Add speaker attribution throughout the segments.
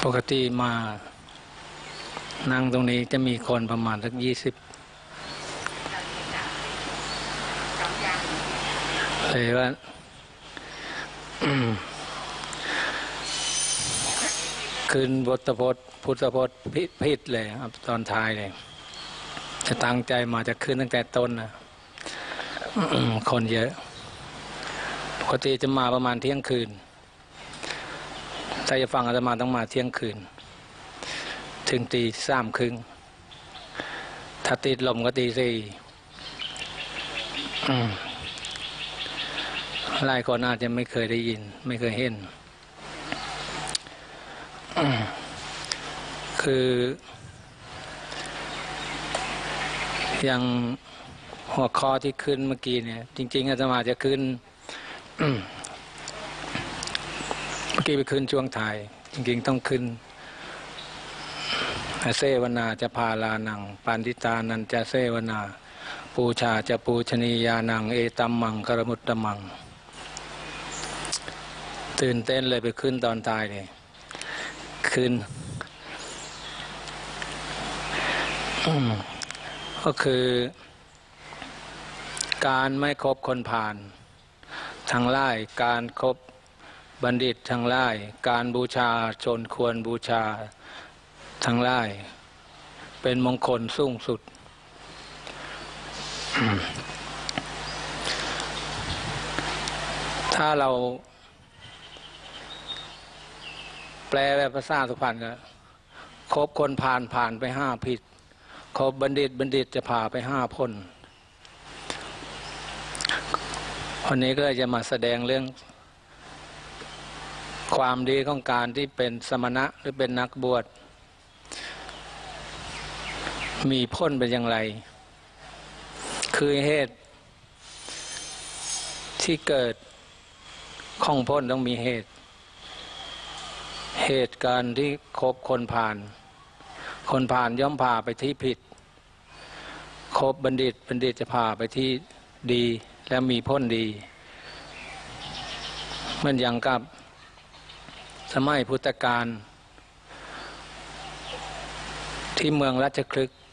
Speaker 1: ปกติมานั่งตรงนี้จะมีคนประมาณสัก20เลยว่าคืนบทพจน์พุทธพจน์ผิดเลยครับตอนท้ายเลยจะตั้งใจมาจะขึ้นตั้งแต่ต้นนะคนเยอะปกติจะมาประมาณเที่ยงคืนถ้าจะฟังอาตมาต้องมาเที่ยงคืนถึงตี3:30ถ้าติดลมก็ตี4หลายคนอาจจะไม่เคยได้ยินไม่เคยเห็นคืออย่างหัวข้อที่ขึ้นเมื่อกี้เนี่ยจริงๆอาตมาจะขึ้นเมื่อกี้ไปขึ้นช่วงถ่ายจริงๆต้องขึ้นเสวนาจะพาลานังปันติตานันจะเสวนาปูชาจะปูชนียานังเอตัมมังกรมุตตมังตื่นเต้นเลยไปขึ้นตอนตายเลยขึ้นก็คือการไม่คบคนผ่านทางไล่การคบบัณฑิตทางไล่การบูชาชนควรบูชาทางไล่เป็นมงคลสูงสุดถ้าเราแปลแบบภาษาสุพรรณก็คบคนผ่านไป5ผิดคบบัณฑิตจะพาไป5พ้นวันนี้ก็จะมาแสดงเรื่องความดีของการที่เป็นสมณะหรือเป็นนักบวชมีพ้นเป็นอย่างไรคือเหตุที่เกิดของพ้นต้องมีเหตุการณ์ที่คบคนผ่านย่อมพาไปที่ผิดคบบัณฑิตจะพาไปที่ดีและมีพ้นดีเหมือนอย่างกับสมัยพุทธกาลที่เมืองราชคฤห์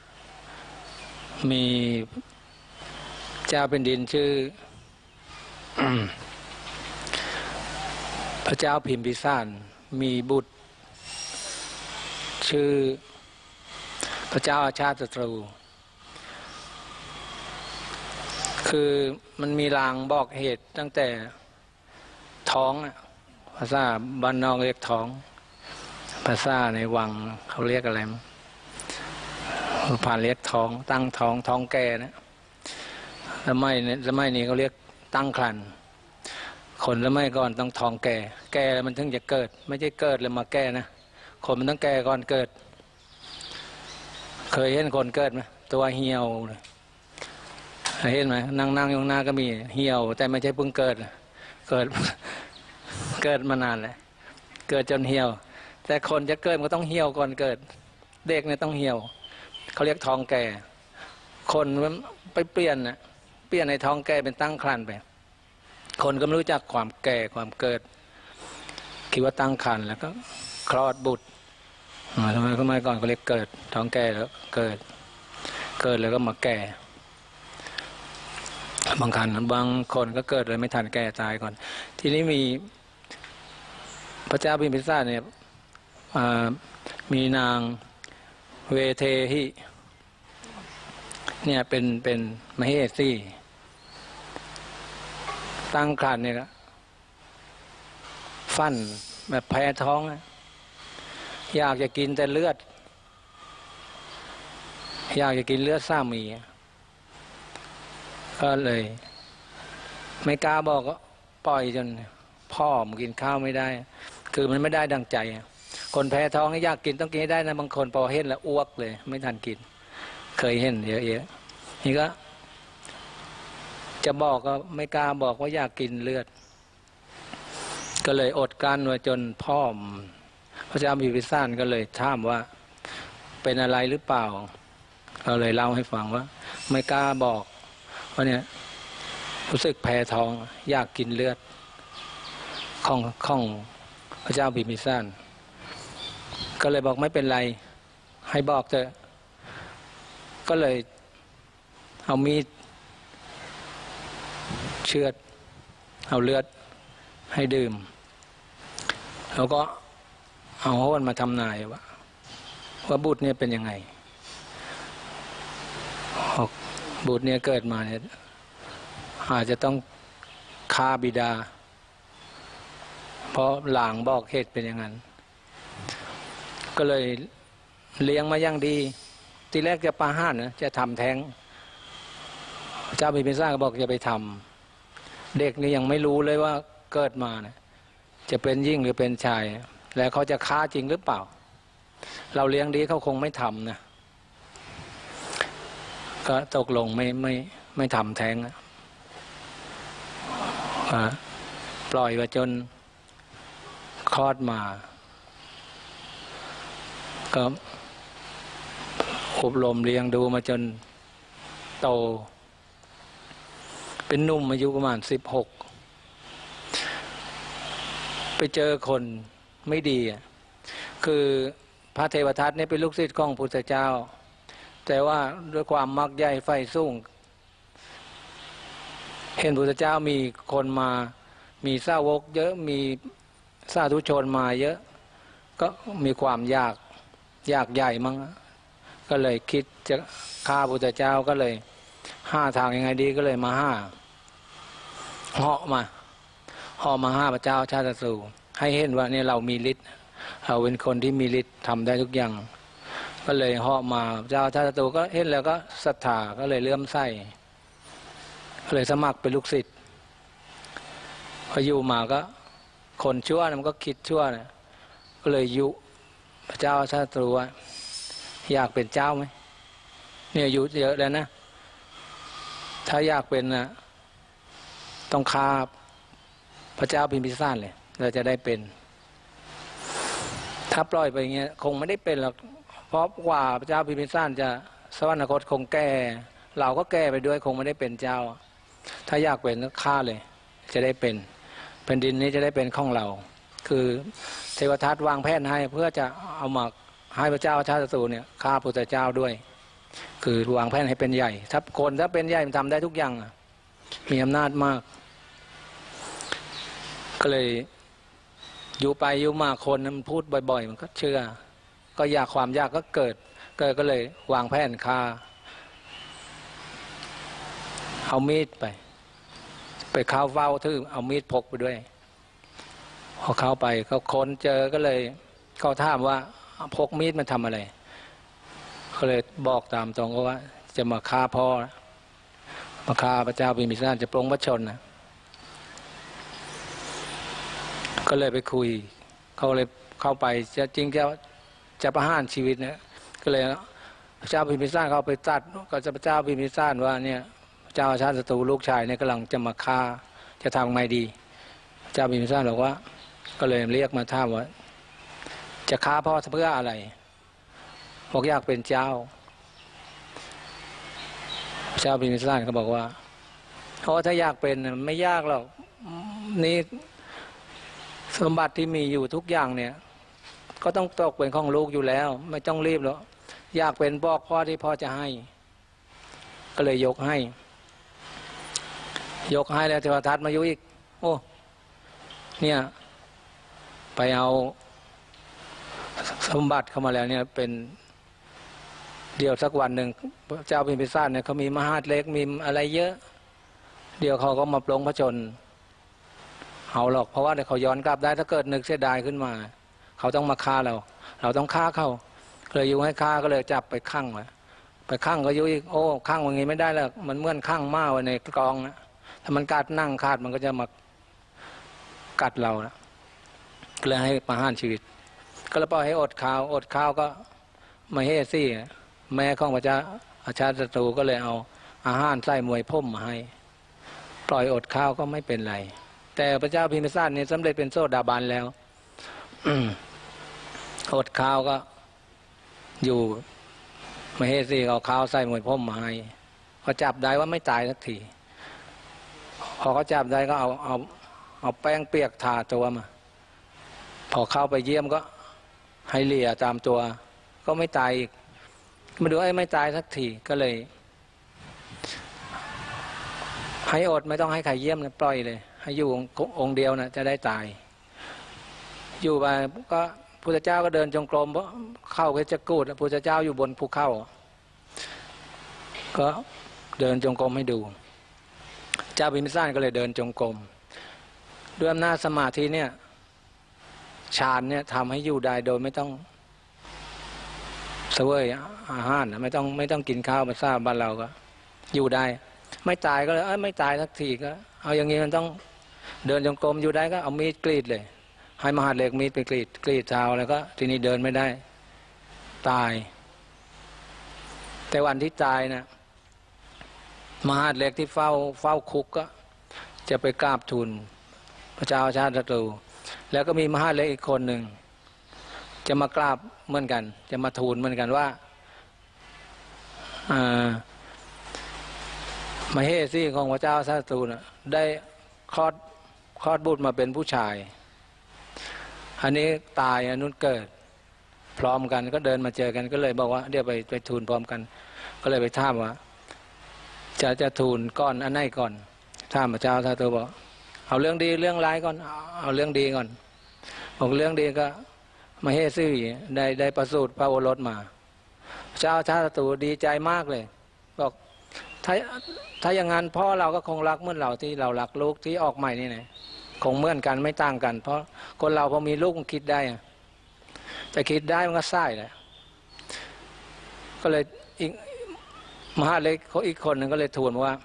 Speaker 1: มีเจ้าแผ่นดินชื่อ พระเจ้าพิมพิสารมีบุตรชื่อพระเจ้าอาชาติศัตรูคือมันมีลางบอกเหตุตั้งแต่ท้องภาษาบ้านนอกเรียกท้องภาษาในวังเขาเรียกอะไรผ่านเรียกท้องตั้งท้องแก่นะสมัยนี้เขาเรียกตั้งครรภ์คนสมัยก่อนต้องท้องแก่แล้วมันถึงจะเกิดไม่ใช่เกิดแล้วมาแก่นะคนมันต้องแก่ก่อนเกิดเคยเห็นคนเกิดไหมตัวเหี่ยวเห็นไหมนั่งอยู่หน้าก็มีเหี่ยวแต่ไม่ใช่เพิ่งเกิดมานานแล้วเกิดจนเหี่ยวแต่คนจะเกิดมันก็ต้องเหี่ยวก่อนเกิดเด็กเนี่ยต้องเหี่ยวเขาเรียกท้องแก่คนมันไปเปลี่ยนในท้องแก่เป็นตั้งครรภ์ไปคนก็ไม่รู้จักความแก่ความเกิดคิดว่าตั้งครรภ์แล้วก็คลอดบุตรทำไมก็ไม่ก่อนเขาเรียกเกิดท้องแก่แล้วเกิดแล้วก็มาแก่บางคนก็เกิดเลยไม่ทันแก่ตายก่อนทีนี้มีพระเจ้าพิมพิสารเนี่ยมีนางเวเทหิเนี่ยเป็นมเหสีตั้งครรภ์เนี่ยฟันแบบแพ้ท้องอยากจะกินแต่เลือดสามีก็เลยไม่กล้าบอกก็ปล่อยจนพ่อมันกินข้าวไม่ได้คือมันไม่ได้ดังใจคนแพ้ท้องอยากกินต้องกินให้ได้นะบางคนพอเห็นแล้วอ้วกเลยไม่ทันกินเคยเห็นเยอะๆนี่ก็จะบอกก็ไม่กล้าบอกว่าอยากกินเลือดก็เลยอดกลั้นไว้จนพ่อพระเจ้าพิมพิสารก็เลยถามว่าเป็นอะไรหรือเปล่าเราเลยเล่าให้ฟังว่าไม่กล้าบอกเพราะเนี่ยรู้สึกแพ้ท้องอยากกินเลือดของพระเจ้าพิมพิสารก็เลยบอกไม่เป็นไรให้บอกเถอะก็เลยเอามีดเชือดเอาเลือดให้ดื่มแล้วก็เอาโหนมาทำนายว่าบุตรเนี่ยเป็นยังไงบุตรเนี่ยเกิดมาเนี่ยอาจจะต้องฆ่าบิดาเพราะหลางบอกเหตุเป็นอย่างนั้นก็เลยเลี้ยงมาอย่างดีทีแรกจะประหารนะจะทำแท้งเจ้าพิมพิสารก็บอกจะไปทำเด็กนี่ยังไม่รู้เลยว่าเกิดมานะจะเป็นหญิงหรือเป็นชายแล้วเขาจะฆ่าจริงหรือเปล่าเราเลี้ยงดีเขาคงไม่ทำนะก็ตกลงไม่ทำแท้งปล่อยไว้จนคลอดมาก็อบรมเลี้ยงดูมาจนโตเป็นหนุ่มอายุประมาณ16ไปเจอคนไม่ดีคือพระเทวทัตนี่เป็นลูกศิษย์ของพุทธเจ้าแต่ว่าด้วยความมักใหญ่ไฟสูงเห็นพุทธเจ้ามีคนมามีสาวกเยอะมีสาธุชนมาเยอะก็มีความอยากใหญ่มั้งก็เลยคิดจะฆ่าพุทธเจ้าก็เลยหาทางยังไงดีก็เลยมาเหาะมาห้าพระเจ้าชาติศัตรูให้เห็นว่าเนี่ยเรามีฤทธิ์เราเป็นคนที่มีฤทธิ์ทำได้ทุกอย่างก็เลยเหาะมาพระเจ้าชาติศัตรูก็เห็นแล้วก็ศรัทธาก็เลยเลื่อมใสก็เลยสมัครเป็นลูกศิษย์พออยู่มาก็คนชั่วมันก็คิดชั่วนะก็เลยยุพระเจ้าชาติศัตรูว่าอยากเป็นเจ้าไหมเนี่ยอายุเยอะแล้วนะถ้าอยากเป็นนะต้องฆ่าพระเจ้าพิมพิสารเลยเราจะได้เป็นถ้าปล่อยไปอย่างเงี้ยคงไม่ได้เป็นหรอกเพราะกว่าพระเจ้าพิมพิสารจะสวรรคตคงแก่เราก็แก่ไปด้วยคงไม่ได้เป็นเจ้าถ้าอยากเป็นก็ฆ่าเลยจะได้เป็นแผ่นดินนี้จะได้เป็นของเราคือเทวทัตวางแผนให้เพื่อจะเอามาให้พระเจ้าชาติศัตรูเนี่ยฆ่าพุทธเจ้าด้วยคือวางแผนให้เป็นใหญ่ถ้าเป็นใหญ่มันทำได้ทุกอย่างมีอำนาจมากก็เลยอยู่ไปอยู่มาคนมันพูดบ่อยๆมันก็เชื่อก็อยากความอยากก็เกิดก็เลยวางแผนฆ่าเอามีดไปเข้าเฝ้าถือเอามีดพกไปด้วยพอเข้าไปเขาค้นเจอก็เลยเขาถามว่าพกมีดมันทำอะไรเขาเลยบอกตามตรงว่าจะมาฆ่าพ่อมาฆ่าพระเจ้าพิมพิสารจะปลงพระชนนะก็เลยไปคุยเขาเลยเข้าไปจะประหารชีวิตเนี่ยก็เลยพระเจ้าพิมพิสารเขาไปตัดก็จะพระเจ้าพิมพิสารว่าเนี่ยพระเจ้าชาติศัตรูลูกชายเนี่ยกำลังจะมาฆ่าจะทำไงดีพระเจ้าพิมพิสารบอกว่าก็เลยเรียกมาถามว่าจะฆ่าพ่อเพื่ออะไรบอกอยากเป็นเจ้าพระเจ้าพิมพิสารเขาบอกว่าเพราะถ้าอยากเป็นไม่ยากหรอกนี่สมบัติที่มีอยู่ทุกอย่างเนี่ยก็ต้องตกเป็นของลูกอยู่แล้วไม่ต้องรีบหรอกอยากเป็นบอกพ่อที่พ่อจะให้ก็เลยยกให้แล้วเทวทัตมายุอีกโอ้เนี่ยไปเอาสมบัติเข้ามาแล้วเนี่ยเป็นเดี๋ยวสักวันหนึ่งพระเจ้าพิมพิสารเนี่ยเขามีมหาดเล็กมีอะไรเยอะเดี๋ยวเขาก็มาปลงพระชนเอาหรอกเพราะว่าเดี๋ยวเขาย้อนกลับได้ถ้าเกิดนึกเสียดายขึ้นมาเขาต้องมาฆ่าเราต้องฆ่าเขาเลยยุให้ฆ่าก็เลยจับไปขังไปขังก็ยุอีกโอ้ขังอย่างงี้ไม่ได้แล้วมันเหมือนขังม้าไว้ในกองนะถ้ามันกัดนั่งขาดมันก็จะมากัดเรานะเลยให้ประหารชีวิตก็เลยปล่อยให้อดข้าวก็มาเฮซี่แม่ของพระเจ้าอาชาติศัตรูก็เลยเอาอาหารใส่มวยพ่มมาให้ปล่อยอดข้าวก็ไม่เป็นไรแต่พระเจ้าพิมพิสารเนี่ยสำเร็จเป็นโสดาบันแล้วอดข้าวก็อยู่มาเฮซี่เอาข้าวใส่มวยพ่มมาให้เขาจับได้ว่าไม่ตายสักทีพอเขาจับได้ก็เอาแป้งเปียกทาตัวมาพอเข้าไปเยี่ยมก็ให้เลี่ยตามตัวก็ไม่ตายอีกมาดูไม่ตายสักทีก็เลยให้อดไม่ต้องให้ใครเยี่ยมนะปล่อยเลยให้อยู่องค์เดียวนะจะได้ตายอยู่ไปก็พุทธเจ้าก็เดินจงกรมเพราะเข้าเพชรกูฏพุทธเจ้าอยู่บนภูเขาก็เดินจงกรมให้ดูเจ้าพิมพิสารก็เลยเดินจงกรมด้วยอำนาจสมาธิเนี่ยฌานเนี่ยทำให้อยู่ได้โดยไม่ต้องเสวยอาหารไม่ต้องกินข้าวมาทราบบ้านเราก็อยู่ได้ไม่ตายก็เลยไม่ตายสักทีก็เอาอย่างนี้มันต้องเดินจงกรมอยู่ได้ก็เอามีดกรีดเลยให้มหาเหล็กมีดไปกรีดเท้าแล้วก็ทีนี้เดินไม่ได้ตายแต่วันที่ตายนะมหาเหล็กที่เฝ้าคุกก็จะไปกราบทูลพระเจ้าชาติศัตรูแล้วก็มีมหาเหล็กอีกคนหนึ่งจะมากราบเหมือนกันจะมาทูลเหมือนกันว่ามเหสีของพระเจ้าชาติศัตรูนะได้คลอดบุตรมาเป็นผู้ชายอันนี้ตายอันนู้นเกิดพร้อมกันก็เดินมาเจอกันก็เลยบอกว่าเดี๋ยวไปทูลพร้อมกันก็เลยไปถามว่าจะทูลก่อนอันไหนก่อนถามพระเจ้าชาติศัตรูบอกเอาเรื่องดีเรื่องร้ายก่อนเอาเรื่องดีก่อนบอกเรื่องดีก็มเหสีได้ประสูติพระโอรสมาพระเจ้าชาติศัตรูดีใจมากเลยบอกถ้าอย่างนั้นพ่อเราก็คงรักเหมือนเราที่เรารักลูกที่ออกใหม่นี่ไงคงเหมือนกันไม่ต่างกันเพราะคนเราพอมีลูกคิดได้จะคิดได้มันก็ใช่แหละก็เลยอีกมหาเล็กเขาอีกคนหนึ่งก็เลยทูลว่า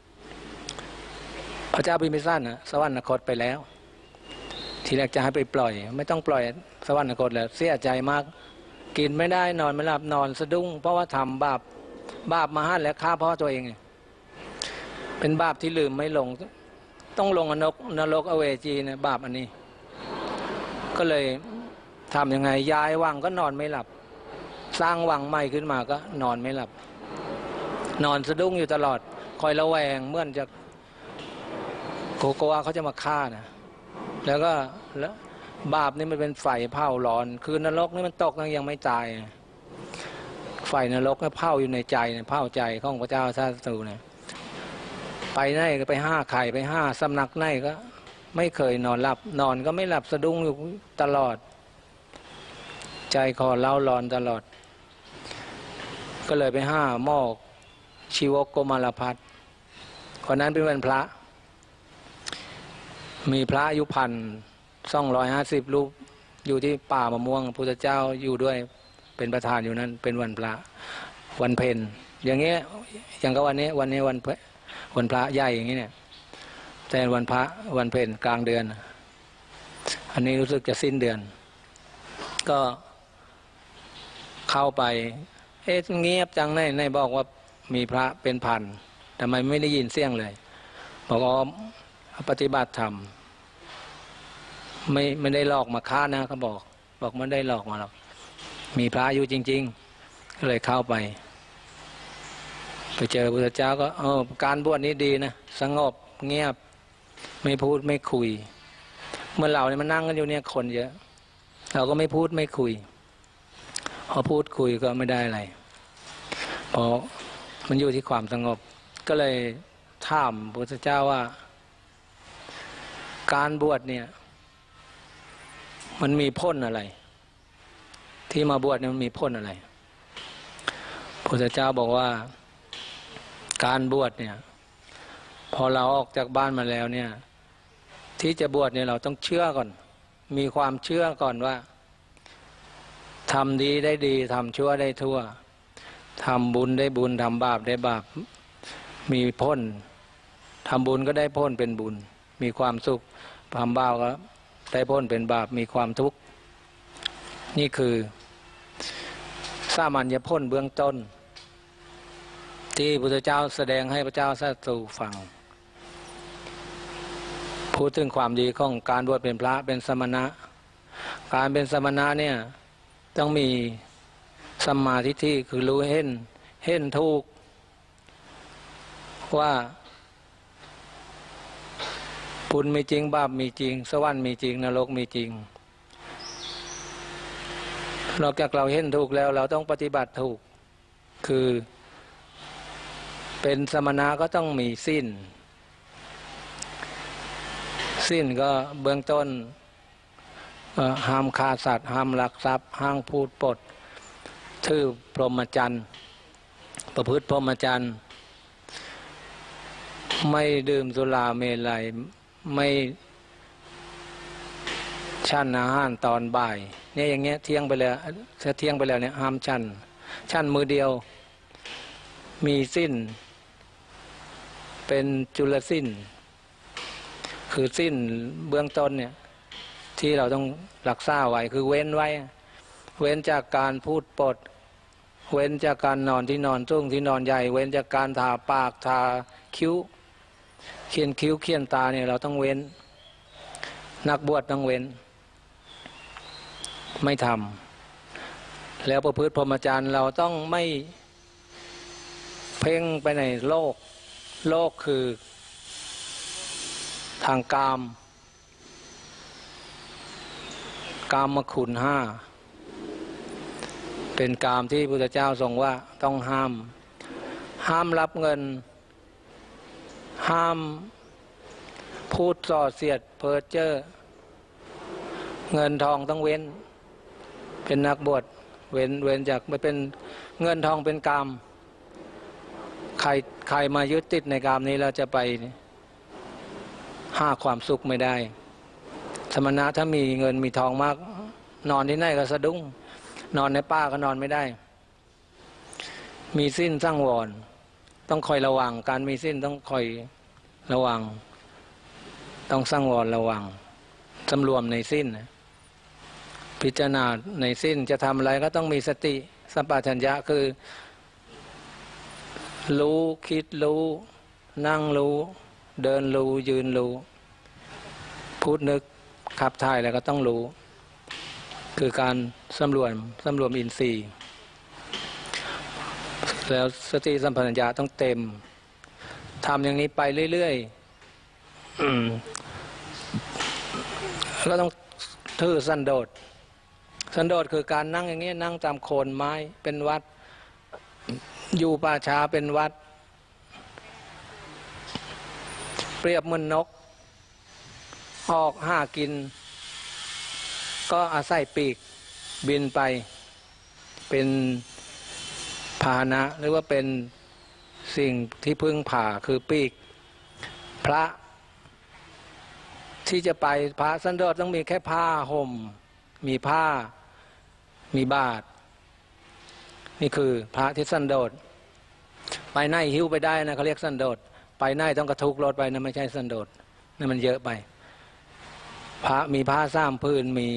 Speaker 1: พระเจ้าพิมพิสารสวรรคตไปแล้วทีแรกจะให้ไปปล่อยไม่ต้องปล่อยสวรรคตแล้วเสียใจมากกินไม่ได้นอนไม่หลับนอนสะดุ้งเพราะว่าทำบาปมหาและฆ่าพ่อตัวเองเป็นบาปที่ลืมไม่ลงต้องลงนรกอเวจีนะบาปอันนี้ก็เลยทำยังไงย้ายวังก็นอนไม่หลับสร้างวังใหม่ขึ้นมาก็นอนไม่หลับนอนสะดุ้งอยู่ตลอดคอยระแวงเมื่อจะโกโกวาเขาจะมาฆ่านะแล้วบาปนี่มันเป็นไฟเผาร้อนคือนรกนี่มันตกยังไม่ตายไฟนรกนี่เผาอยู่ในใจเผาใจของพระเจ้าชาติศัตรูเนี่ยไปไหนก็ไปห้าไข่ไปห้าสำนักไหนก็ไม่เคยนอนหลับนอนก็ไม่หลับสะดุ้งอยู่ตลอดใจคอเล่าร้อนตลอดก็เลยไปห้าหม้อชีวกโกมารพัฒน์คนนั้นเป็นวันพระมีพระอายุ1,250 รูปอยู่ที่ป่ามะม่วงพุทธเจ้าอยู่ด้วยเป็นประธานอยู่นั้นเป็นวันพระวันเพ็ญอย่างเงี้ยอย่างกับวันนี้วันพระใหญ่อย่างนี้เนี่ยแต่วันพระวันเพ็ญกลางเดือนอันนี้รู้สึกจะสิ้นเดือนก็เข้าไปเงียบจังในบอกว่ามีพระเป็นพันทำไมไม่ได้ยินเสียงเลยบอกว่าปฏิบัติธรรมไม่ได้หลอกมาฆ่านะเขาบอกไม่ได้หลอกมาหรอกมีพระอยู่จริงๆก็เลยเข้าไปเจอพระพุทธเจ้าก็การบวชนี้ดีนะสงบเงียบไม่พูดไม่คุยเมื่อเราเนี่ยมันนั่งกันอยู่เนี่ยคนเยอะเราก็ไม่พูดไม่คุยพอพูดคุยก็ไม่ได้อะไรเพราะมันอยู่ที่ความสงบก็เลยถามพระพุทธเจ้าว่าการบวชเนี่ยมันมีผลอะไรที่มาบวชเนี่ยมันมีผลอะไรพระพุทธเจ้าบอกว่าการบวชเนี่ยพอเราออกจากบ้านมาแล้วเนี่ยที่จะบวชเนี่ยเราต้องเชื่อก่อนมีความเชื่อก่อนว่าทำดีได้ดีทำชั่วได้ชั่วทำบุญได้บุญทำบาปได้บาปมีพ้นทำบุญก็ได้พ้นเป็นบุญมีความสุขทำบาปก็ได้พ้นเป็นบาปมีความทุกข์นี่คือสามัญญพ้นเบื้องต้นที่พระพุทธเจ้าแสดงให้พระเจ้าชาติศัตรูฟังพูดถึงความดีของการบวชเป็นพระเป็นสมณะการเป็นสมณะเนี่ยต้องมีสัมมาทิฏฐิคือรู้เห็นถูกว่าบุญมีจริงบาปมีจริงสวรรค์มีจริงนรกมีจริงนอกจากเราเห็นถูกแล้วเราต้องปฏิบัติถูกคือเป็นสมณะก็ต้องมีศีลศีลก็เบื้องต้นห้ามฆ่าสัตว์ห้ามลักทรัพย์ห้ามพูดปดถือพรหมจรรย์ประพฤติพรหมจรรย์ไม่ดื่มสุราเมลัยไม่ฉันอาหารตอนบ่ายเนี่ยอย่างเงี้ยเที่ยงไปแล้วถ้าเที่ยงไปแล้วเนี่ยห้ามฉันมือเดียวมีศีลเป็นจุลศีลคือศีลเบื้องต้นเนี่ยที่เราต้องรักษาไว้คือเว้นไว้เว้นจากการพูดปดเว้นจากการนอนที่นอนทุ่งที่นอนใหญ่เว้นจากการทาปากทาคิ้วเขียนคิ้วเขียนตาเนี่ยเราต้องเว้นนักบวชต้องเว้นไม่ทำแล้วประพฤติพรหมจรรย์เราต้องไม่เพ่งไปในโลกคือทางกามคุณห้าเป็นกามที่พระพุทธเจ้าทรงว่าต้องห้ามรับเงินห้ามพูดส่อเสียดเพ้อเจ้อเงินทองต้องเว้นเป็นนักบวชเว้นจากไม่เป็นเงินทองเป็นกามใครมายึดติดในกามนี้เราจะไปหาความสุขไม่ได้สมณะถ้ามีเงินมีทองมากนอนที่ไหนก็สะดุ้งนอนในป่าก็นอนไม่ได้มีศีลสังวรต้องคอยระวังการมีศีลต้องคอยระวังต้องสังวรระวังสำรวมในศีลพิจารณาในศีลจะทำอะไรก็ต้องมีสติสัมปชัญญะคือรู้คิดรู้นั่งรู้เดินรู้ยืนรู้พูดนึกขับถ่ายแล้วก็ต้องรู้คือการสำรวมอินทรีย์แล้วสติสัมปชัญญะต้องเต็มทำอย่างนี้ไปเรื่อยๆก็ต้องถือสันโดษคือการนั่งอย่างนี้นั่งตามโคนไม้เป็นวัดอยู่ป่าช้าเป็นวัดเปรียบเหมือนนกออกหากินก็อาศัยปีกบินไปเป็นพาหนะหรือว่าเป็นสิ่งที่พึ่งพาคือปีกพระที่จะไปพระสันโดษต้องมีแค่ผ้าห่มมีผ้ามีบาตรนี่คือพระที่สันโดษไปไหนหิ้วไปได้นะเขาเรียกสันโดษไปไหนต้องกระทุกรถไปนะไม่ใช่สันโดษนั่นมันเยอะไปพระมีผ้าสามผืนมี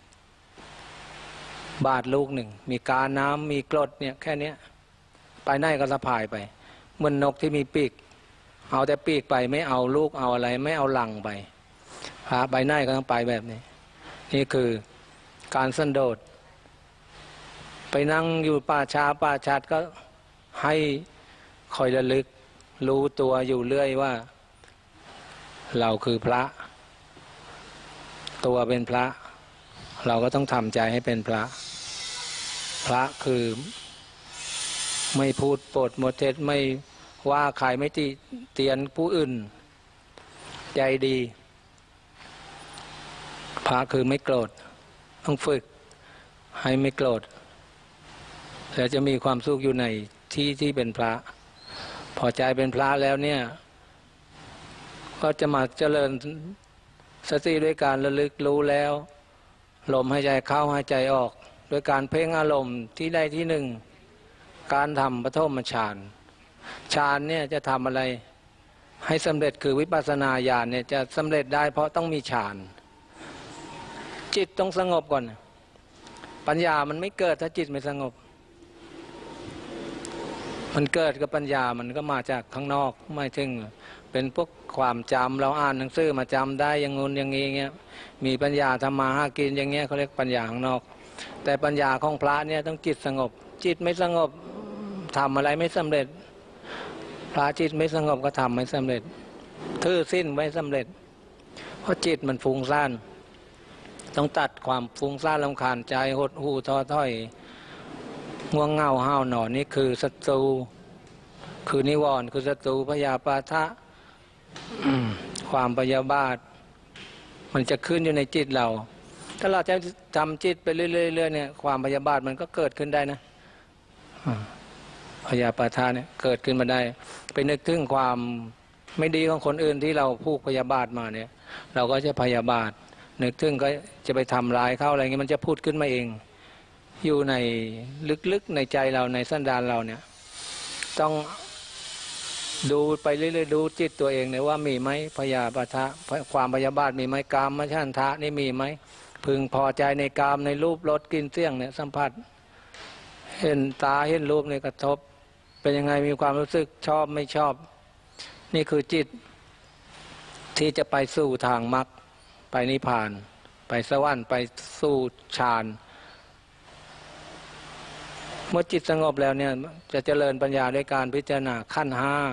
Speaker 1: บาตรลูกหนึ่งมีกาน้ำมีกรดเนี่ยแค่นี้ไปไหนก็สะพายไปเหมือนนกที่มีปีกเอาแต่ปีกไปไม่เอาลูกเอาอะไรไม่เอาหลังไปพระไปไหนก็ต้องไปแบบนี้นี่คือการสันโดษไปนั่งอยู่ป่าชัดก็ให้คอยระลึกรู้ตัวอยู่เรื่อยว่าเราคือพระตัวเป็นพระเราก็ต้องทำใจให้เป็นพระคือไม่พูดปดมดเท็จไม่ว่าใครไม่ติเตียนผู้อื่นใจดีพระคือไม่โกรธต้องฝึกให้ไม่โกรธแล้วจะมีความสุขอยู่ในที่เป็นพระพอใจเป็นพระแล้วเนี่ยก็จะมาเจริญสติด้วยการระลึกรู้แล้วลมหายใจเข้าหายใจออกโดยการเพ่งอารมณ์ที่ใดที่หนึ่งการทำปฐมฌานเนี่ยจะทำอะไรให้สำเร็จคือวิปัสสนาญาณเนี่ยจะสำเร็จได้เพราะต้องมีฌานจิตต้องสงบก่อนปัญญามันไม่เกิดถ้าจิตไม่สงบมันเกิดกับปัญญามันก็มาจากข้างนอกไม่ถึงเป็นพวกความจำเราอ่านหนังสือมาจำได้อย่างงู้นอย่างนี้เงี้ยมีปัญญาทำมาหากินอย่างเงี้ยเขาเรียกปัญญาข้างนอกแต่ปัญญาของพระเนี่ยต้องจิตสงบจิตไม่สงบทำอะไรไม่สำเร็จพระจิตไม่สงบก็ทำไม่สำเร็จถือศีลไม่สำเร็จเพราะจิตมันฟุ้งซ่านต้องตัดความฟุ้งซ่านรำคาญใจหดหู่ท้อถอยง่วงเหงาห้าวหนอนนี่คือศัตรูคือนิวรณ์คือศัตรูพยาปาทะ ความพยาบาทมันจะขึ้นอยู่ในจิตเราถ้าเราจะทำจิตไปเรื่อยๆเนี่ยความพยาบาทมันก็เกิดขึ้นได้นะพยาปาทะเนี่ยเกิดขึ้นมาได้ไปนึกถึงความไม่ดีของคนอื่นที่เราผูกพยาบาทมาเนี่ยเราก็จะพยาบาทนึกถึงก็จะไปทำร้ายเขาอะไรเงี้ยมันจะพูดขึ้นมาเองอยู่ในลึกๆในใจเราในสันดานเราเนี่ยต้องดูไปเรื่อยๆดูจิตตัวเองเนี่ยว่ามีไหมพยาบาทะความพยาบาทมีไหมกามมฉันทะนี่มีไหมพึงพอใจในกามในรูปรสกลิ่นเสียงเนี่ยสัมผัสเห็นตาเห็นรูปเนี่ยกระทบเป็นยังไงมีความรู้สึกชอบไม่ชอบนี่คือจิตที่จะไปสู่ทางมรรคไปนิพพานไปสวรรค์ไปสู่ฌานเมื่อจิตสงบแล้วเนี่ยจะเจริญปัญญาด้วยการพิจารณาขั้นห้า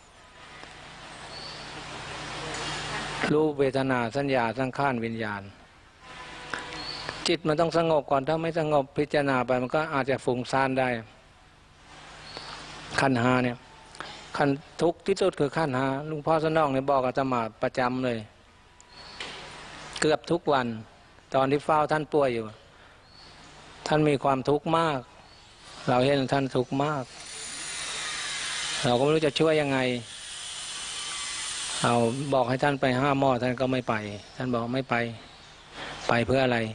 Speaker 1: รูปเวทนาสัญญาสังขารวิญญาณจิตมันต้องสงบก่อนถ้าไม่สงบพิจารณาไปมันก็อาจจะฟุ้งซ่านได้ขั้นห้าเนี่ยขั้นทุกข์ที่สุดคือขั้นห้าลุงพ่อสนองเนี่ยบอกอาตมาประจำเลยเกือบทุกวันตอนที่เฝ้าท่านป่วยอยู่ท่านมีความทุกข์มากเราเห็นท่านทุกข์มากเราก็ไม่รู้จะช่วยยังไงเราบอกให้ท่านไปห้าหมอท่านก็ไม่ไปท่านบอกไม่ไปเพื่ออะไร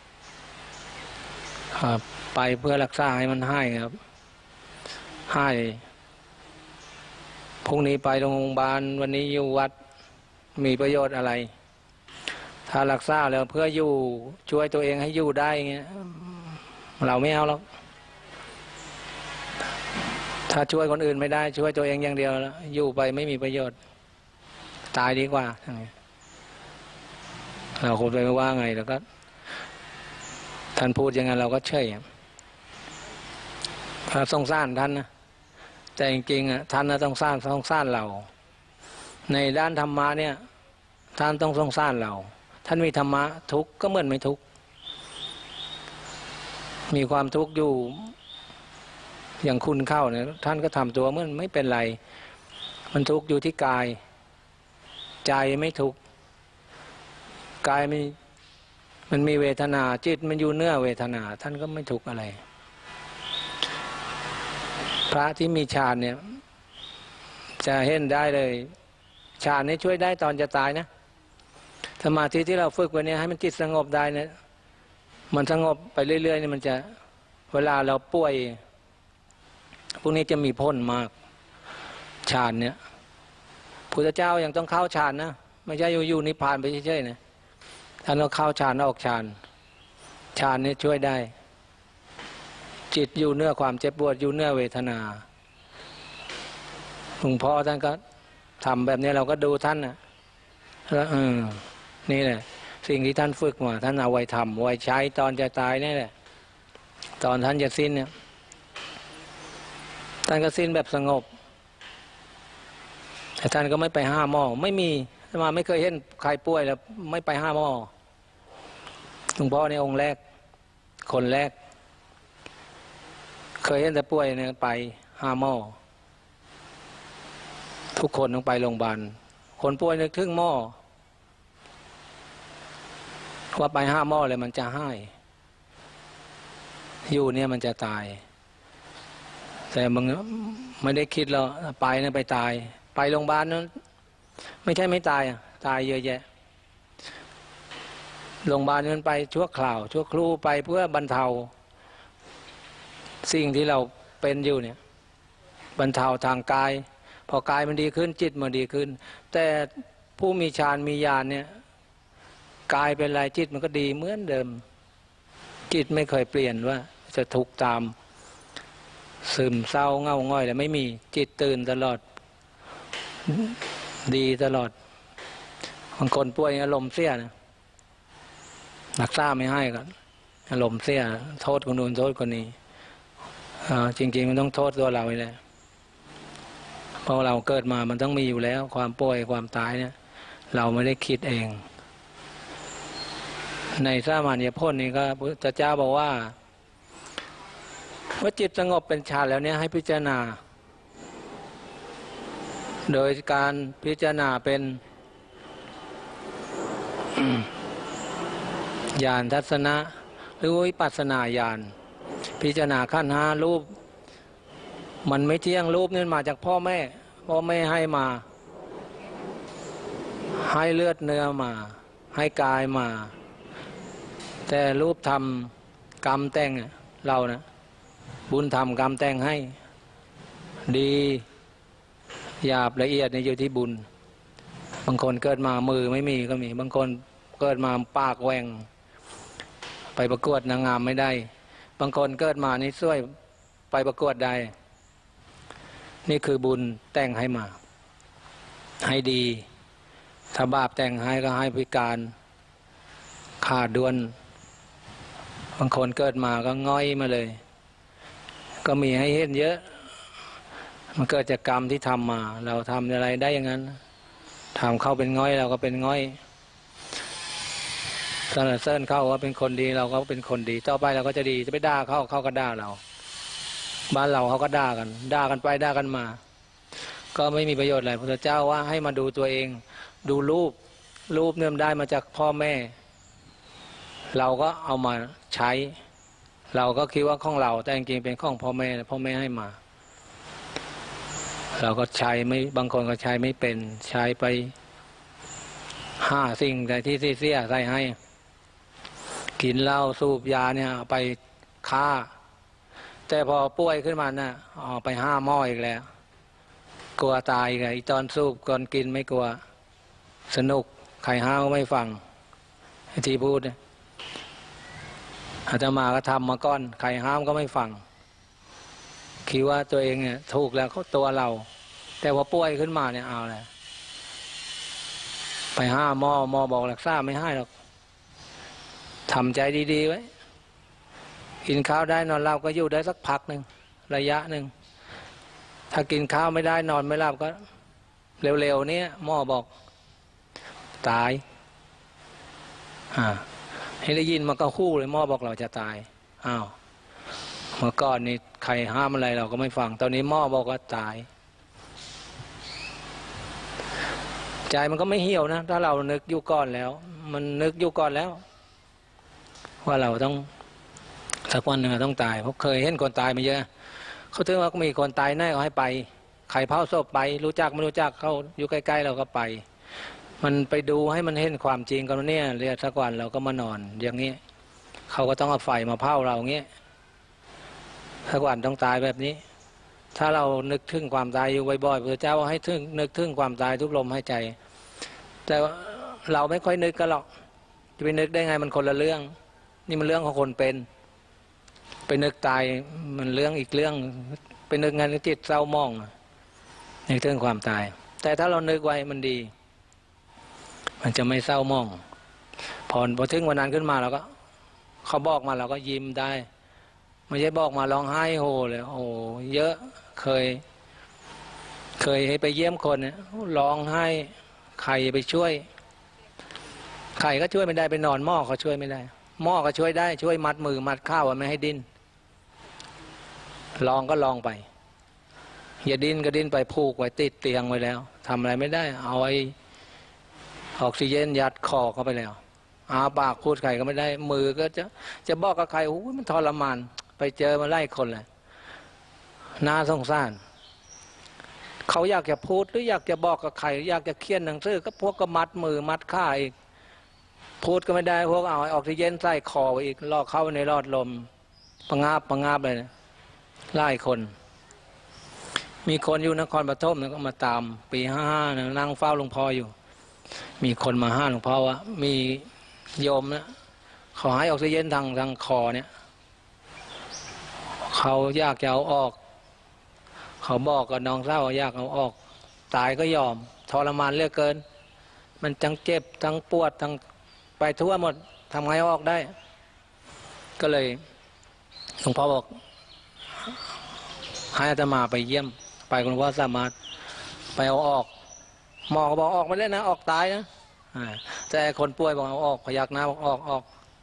Speaker 1: ครับไปเพื่อรักษาให้มันหายครับหายพรุ่งนี้ไปโรงพยาบาลวันนี้อยู่วัดมีประโยชน์อะไรถ้ารักษาแล้วเพื่ออยู่ช่วยตัวเองให้อยู่ได้เงี้ยเราไม่เอาหรอกถ้าช่วยคนอื่นไม่ได้ช่วยตัวเองอย่างเดียวอยู่ไปไม่มีประโยชน์ตายดีกว่าเราคงไปไม่ว่าไงแล้วก็ท่านพูดอย่างนั้นเราก็เฉยถ้าสงสารท่านนะแต่จริงๆท่านต้องสร้างเราในด้านธรรมะเนี่ยท่านต้องสงสารเราท่านมีธรรมะทุกข์ก็เหมือนไม่ทุกข์มีความทุกข์อยู่อย่างคุณเข้าเนี่ยท่านก็ทำตัวเหมือนไม่เป็นไรมันทุกข์อยู่ที่กายใจไม่ทุกข์กายมันมีเวทนาจิตมันอยู่เนื้อเวทนาท่านก็ไม่ทุกข์อะไรพระที่มีฌานเนี่ยจะเห็นได้เลยฌานนี้ช่วยได้ตอนจะตายนะสมาธิที่เราฝึกวันนี้ให้มันจิตสงบได้เนี่ยมันสงบไปเรื่อยๆนี่มันจะเวลาเราป่วยพวกนี้จะมีพ้นมากฌานเนี่ยพุทธเจ้ายังต้องเข้าฌานนะไม่ใช่อยู่นิพพานไปเฉยๆนะท่านต้องเข้าฌานออกฌานนี่ช่วยได้จิตอยู่เนื้อความเจ็บปวดอยู่เนื้อเวทนาหลวงพ่อท่านก็ทำแบบนี้เราก็ดูท่านนะแล้วนี่แหละสิ่งที่ท่านฝึกมาท่านเอาไว้ทำไว้ใช้ตอนจะตายนี่แหละตอนท่านจะสิ้นเนี่ยท่านก็สิ้นแบบสงบแต่ท่านก็ไม่ไปห้าหม้อไม่มีมาไม่เคยเห็นใครป่วยแล้วไม่ไปห้าหม้อหลวงพ่อในองค์แรกคนแรกเคยเห็นแต่ป่วยเนี่ยไปห้าหม้อทุกคนต้องไปโรงพยาบาลคนป่วยนึกถึงหม้อว่าไปห้าหม้อเลยมันจะหายอยู่เนี่ยมันจะตายแต่มึงไม่ได้คิดแล้วไปนะไปตายไปโรงพยาบาลนั้นไม่ใช่ไม่ตายตายเยอะแยะโรงพยาบาลนั้นไปชั่วคราวชั่วครู่ไปเพื่อบรรเทาสิ่งที่เราเป็นอยู่เนี่ยบรรเทาทางกายพอกายมันดีขึ้นจิตมันดีขึ้นแต่ผู้มีฌานมีญาณเนี่ยกายเป็นไรจิตมันก็ดีเหมือนเดิมจิตไม่เคยเปลี่ยนว่าจะทุกข์ตามซึมเศร้าเงาง่อยแต่ไม่มีจิตตื่นตลอดดีตลอดบางคนป่วยอารมณ์เสียนะรักษาไม่ให้กันอารมณ์เสียโทษคนนู้นโทษคนนี้จริงๆมันต้องโทษตัวเราเลยเพราะเราเกิดมามันต้องมีอยู่แล้วความป่วยความตายเนี่ยเราไม่ได้คิดเองในสามัญญพจน์นี้ก็พระพุทธเจ้าบอกว่าเมื่อจิตสงบเป็นฌานแล้วเนี่ยให้พิจารณาโดยการพิจารณาเป็นญาณทัศนะหรือวิปัสสนาญาณพิจารณาขันธ์ห้ารูปมันไม่เที่ยงรูปนี่มาจากพ่อแม่ให้มาให้เลือดเนื้อมาให้กายมาแต่รูปทำกรรมแต่งเรานะบุญทำกรรมแต่งให้ดีหยาบละเอียดในอยู่ที่บุญบางคนเกิดมามือไม่มีก็มีบางคนเกิดมาปากแหว่งไปประกวดนางงามไม่ได้บางคนเกิดมานี่ช่วยไปประกวดได้นี่คือบุญแต่งให้มาให้ดีถ้าบาปแต่งให้ก็ให้พิการขาดด้วนบางคนเกิดมาก็ง่อยมาเลยก็มีให้เห็นเยอะมันเกิดจากกรรมที่ทำมาเราทำอะไรได้อย่างนั้นทำเข้าเป็นง่อยเราก็เป็นง่อยสรรเสริญเข้าว่าเป็นคนดีเราก็เป็นคนดีต่อไปเราก็จะดีจะไปด่าเขาก็ด่าเราบ้านเราเขาก็ด่ากันไปด่ากันมาก็ไม่มีประโยชน์อะไรพระพุทธเจ้าว่าให้มาดูตัวเองดูรูปเนี่ยได้มาจากพ่อแม่เราก็เอามาใช้เราก็คิดว่าของเราแต่จริงๆเป็นของพ่อแม่ให้มาเราก็ใช้ไม่บางคนก็ใช้ไม่เป็นใช้ไป5 สิ่งแต่ที่เสียใส่ให้กินเหล้าสูบยาเนี่ยไปฆ่าแต่พอป่วยขึ้นมาน่ะเอาไป5 หม้ออีกแล้วกลัวตายไงตอนสูบก่อนกินไม่กลัวสนุกใครห้าวก็ไม่ฟังที่พูดอาตมาก็ทำมาก่อนใครห้ามก็ไม่ฟังคิดว่าตัวเองเนี่ยถูกแล้วเขาตัวเราแต่พอป่วยขึ้นมาเนี่ยเอาเลยไป5 หม้อบอกรักษาไม่ให้หรอกทำใจดีๆไว้กินข้าวได้นอนหลับก็อยู่ได้สักพักหนึ่งระยะหนึ่งถ้ากินข้าวไม่ได้นอนไม่หลับก็เร็วๆนี้หมอบอกตายให้ได้ยินมันก็คู่เลยหมอบอกเราจะตายอ้าวเมื่อก่อนนี่ใครห้ามอะไรเราก็ไม่ฟังตอนนี้หมอบอกว่าตายใจมันก็ไม่เหี่ยวนะถ้าเรานึกอยู่ก่อนแล้วมันนึกอยู่ก่อนแล้วว่าเราต้องสักวันหนึ่งต้องตายเพราะเคยเห็นคนตายมาเยอะเขาถึงว่ามีคนตายแน่เขาให้ไปใครเผาศพไปรู้จักไม่รู้จักเขาอยู่ใกล้ๆเราก็ไปมันไปดูให้มันเห็นความจริงกันเนี่ยเรียกสักวันเราก็มานอนอย่างนี้เขาก็ต้องเอาไฟมาเผาเราเงี้ยสักวันต้องตายแบบนี้ถ้าเรานึกถึงความตายอยู่บ่อยๆพระเจ้าให้นึกถึงความตายทุกลมหายใจแต่เราไม่ค่อยนึกกันหรอกจะไปนึกได้ไงมันคนละเรื่องนี่มันเรื่องของคนเป็นไปนึกตายมันเรื่องอีกเรื่องไปนึกงานจิตเศร้าหมองนึกถึงความตายแต่ถ้าเรานึกไว้มันดีมันจะไม่เศร้าหมองพอถึงวันนั้นขึ้นมาเราก็เขาบอกมาเราก็ยิ้มได้ไม่ใช่บอกมาร้องไห้โฮเลยโอ้เยอะเคยให้ไปเยี่ยมคนเนี่ยร้องไห้ใครไปช่วยใครก็ช่วยไม่ได้ไปนอนหม้อเขาช่วยไม่ได้หม้อก็ช่วยได้ช่วยมัดมือมัดข้าวไม่ให้ดิ้นลองก็ลองไปอย่าดิ้นก็ดิ้นไปผูกไว้ติดเตียงไว้แล้วทำอะไรไม่ได้เอาไอ้ออกซิเจนยัดคอเข้าไปแล้วอาปากพูดใครก็ไม่ได้มือก็จะบอกกับใครโอ้ยมันทรมานไปเจอมาไล่คนเลยน่าสงสารเขาอยากจะพูดหรืออยากจะบอกกับใครอยากจะเขียนหนังสือก็พวกก็มัดมือมัดข้าอีกพูดก็ไม่ได้พวกเอาออกซิเจนใส่คออีกลอกเข้าในหลอดลมประงาบเลยนะไล่คนมีคนอยู่นครปฐมก็มาตามปี55นะนั่งเฝ้าหลวงพ่ออยู่มีคนมาห้าหลวงพ่อว่ามีโยมนะขอให้ออกซิเจนทางคอเนี่ยเขาอยากจะเอาออกเขาบอกกับน้องเศร้าอยากเอาออกตายก็ยอมทรมานเหลือเกินมันทั้งเจ็บทั้งปวดทั้งไปทั่วหมดทำไงเอาออกได้ก็เลยหลวงพ่อบอกให้อาตมาไปเยี่ยมไปคุณพ่อสามารถไปเอาออกหมอก็บอกออกไม่ได้นะออกตายนะแต่คนป่วยบอกเอาออกพยักหน้าบอกออก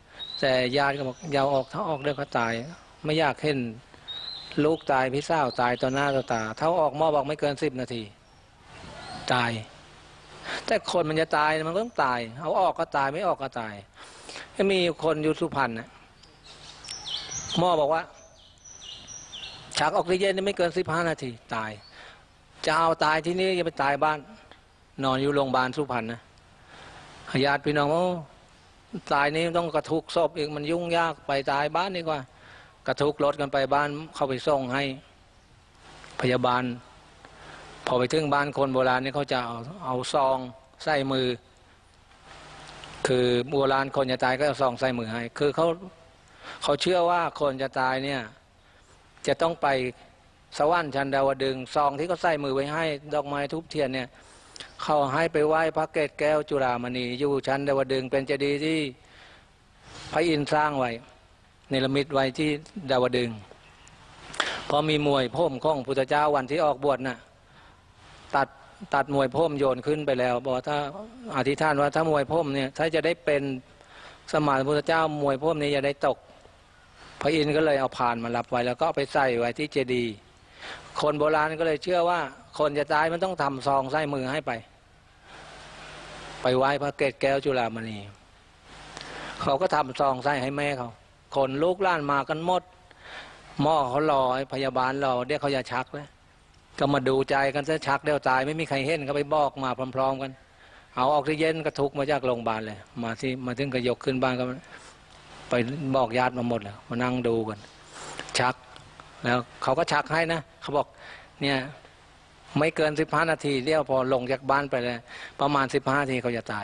Speaker 1: แต่ญาติก็บอกอย่าออกถ้าออกเดี๋ยวเขาตายไม่อยากเห็นลูกตายพี่สาวตายต่อหน้าต่อตาถ้าออกหมอบอกไม่เกิน10 นาทีตายแต่คนมันจะตายมันก็ต้องตายเอาออกก็ตายไม่ออกก็ตายมีคนอยู่สุพรรณนะหมอบอกว่าชักออกซิเจนไม่เกิน15 นาทีตายจะเอาตายที่นี่อย่าไปตายบ้านนอนอยู่โรงพยาบาลสุพรรณนะญาติพี่น้องว่าตายนี้ต้องกระทุกศพอีกมันยุ่งยากไปตายบ้านดีกว่ากระทุกรถกันไปบ้านเข้าไปส่งให้พยาบาลพอไปถึงบ้านคนโบราณนี่เขาจะเอาซองใส่มือคือโบราณคนจะตายก็เอาซองใส่มือให้คือเขาเชื่อว่าคนจะตายเนี่ยจะต้องไปสวรรค์ชั้นดาวดึงซองที่เขาใส่มือไว้ให้ดอกไม้ทุบเทียนเนี่ยเขาให้ไปไหว้พระเกศแก้วจุฬามณีอยู่ชั้นดาวดึงเป็นเจดีย์ที่พระอินทร์สร้างไว้เนรมิตไว้ที่ดาวดึงพอมีมวยพ่มของพุทธเจ้าวันที่ออกบวชน่ะตัดมวยพ่มโยนขึ้นไปแล้วบอกถ้าอธิษฐานว่าถ้ามวยพ่มเนี่ยถ้าจะได้เป็นสมานพุทธเจ้ามวยพ่มนี้จะได้ตกพระอินทร์ก็เลยเอาพานมารับไว้แล้วก็เอาไปใส่ไว้ที่เจดีย์คนโบราณก็เลยเชื่อว่าคนจะตายมันต้องทำซองใส่มือให้ไปไหว้พระเกศแก้วจุฬามณีเขาก็ทำซองใส่ให้แม่เขาคนลูกหลานมากันหมดหมอเขารอพยาบาลรอเดี๋ยวเขาจะชักแล้วก็มาดูใจกันซะชักเดี๋ยวตายไม่มีใครเห็นก็ไปบอกมาพร้อมๆกันเอาออกซิเจนกระทุกมาจากโรงพยาบาลเลยมาถึงก็ยกขึ้นบ้านก็ไปบอกญาติมาหมดแล้วมานั่งดูกันชักแล้วเขาก็ชักให้นะเขาบอกเนี่ยไม่เกิน15 นาทีเดี๋ยวพอลงจากบ้านไปเลยประมาณ15 นาทีเขาจะตาย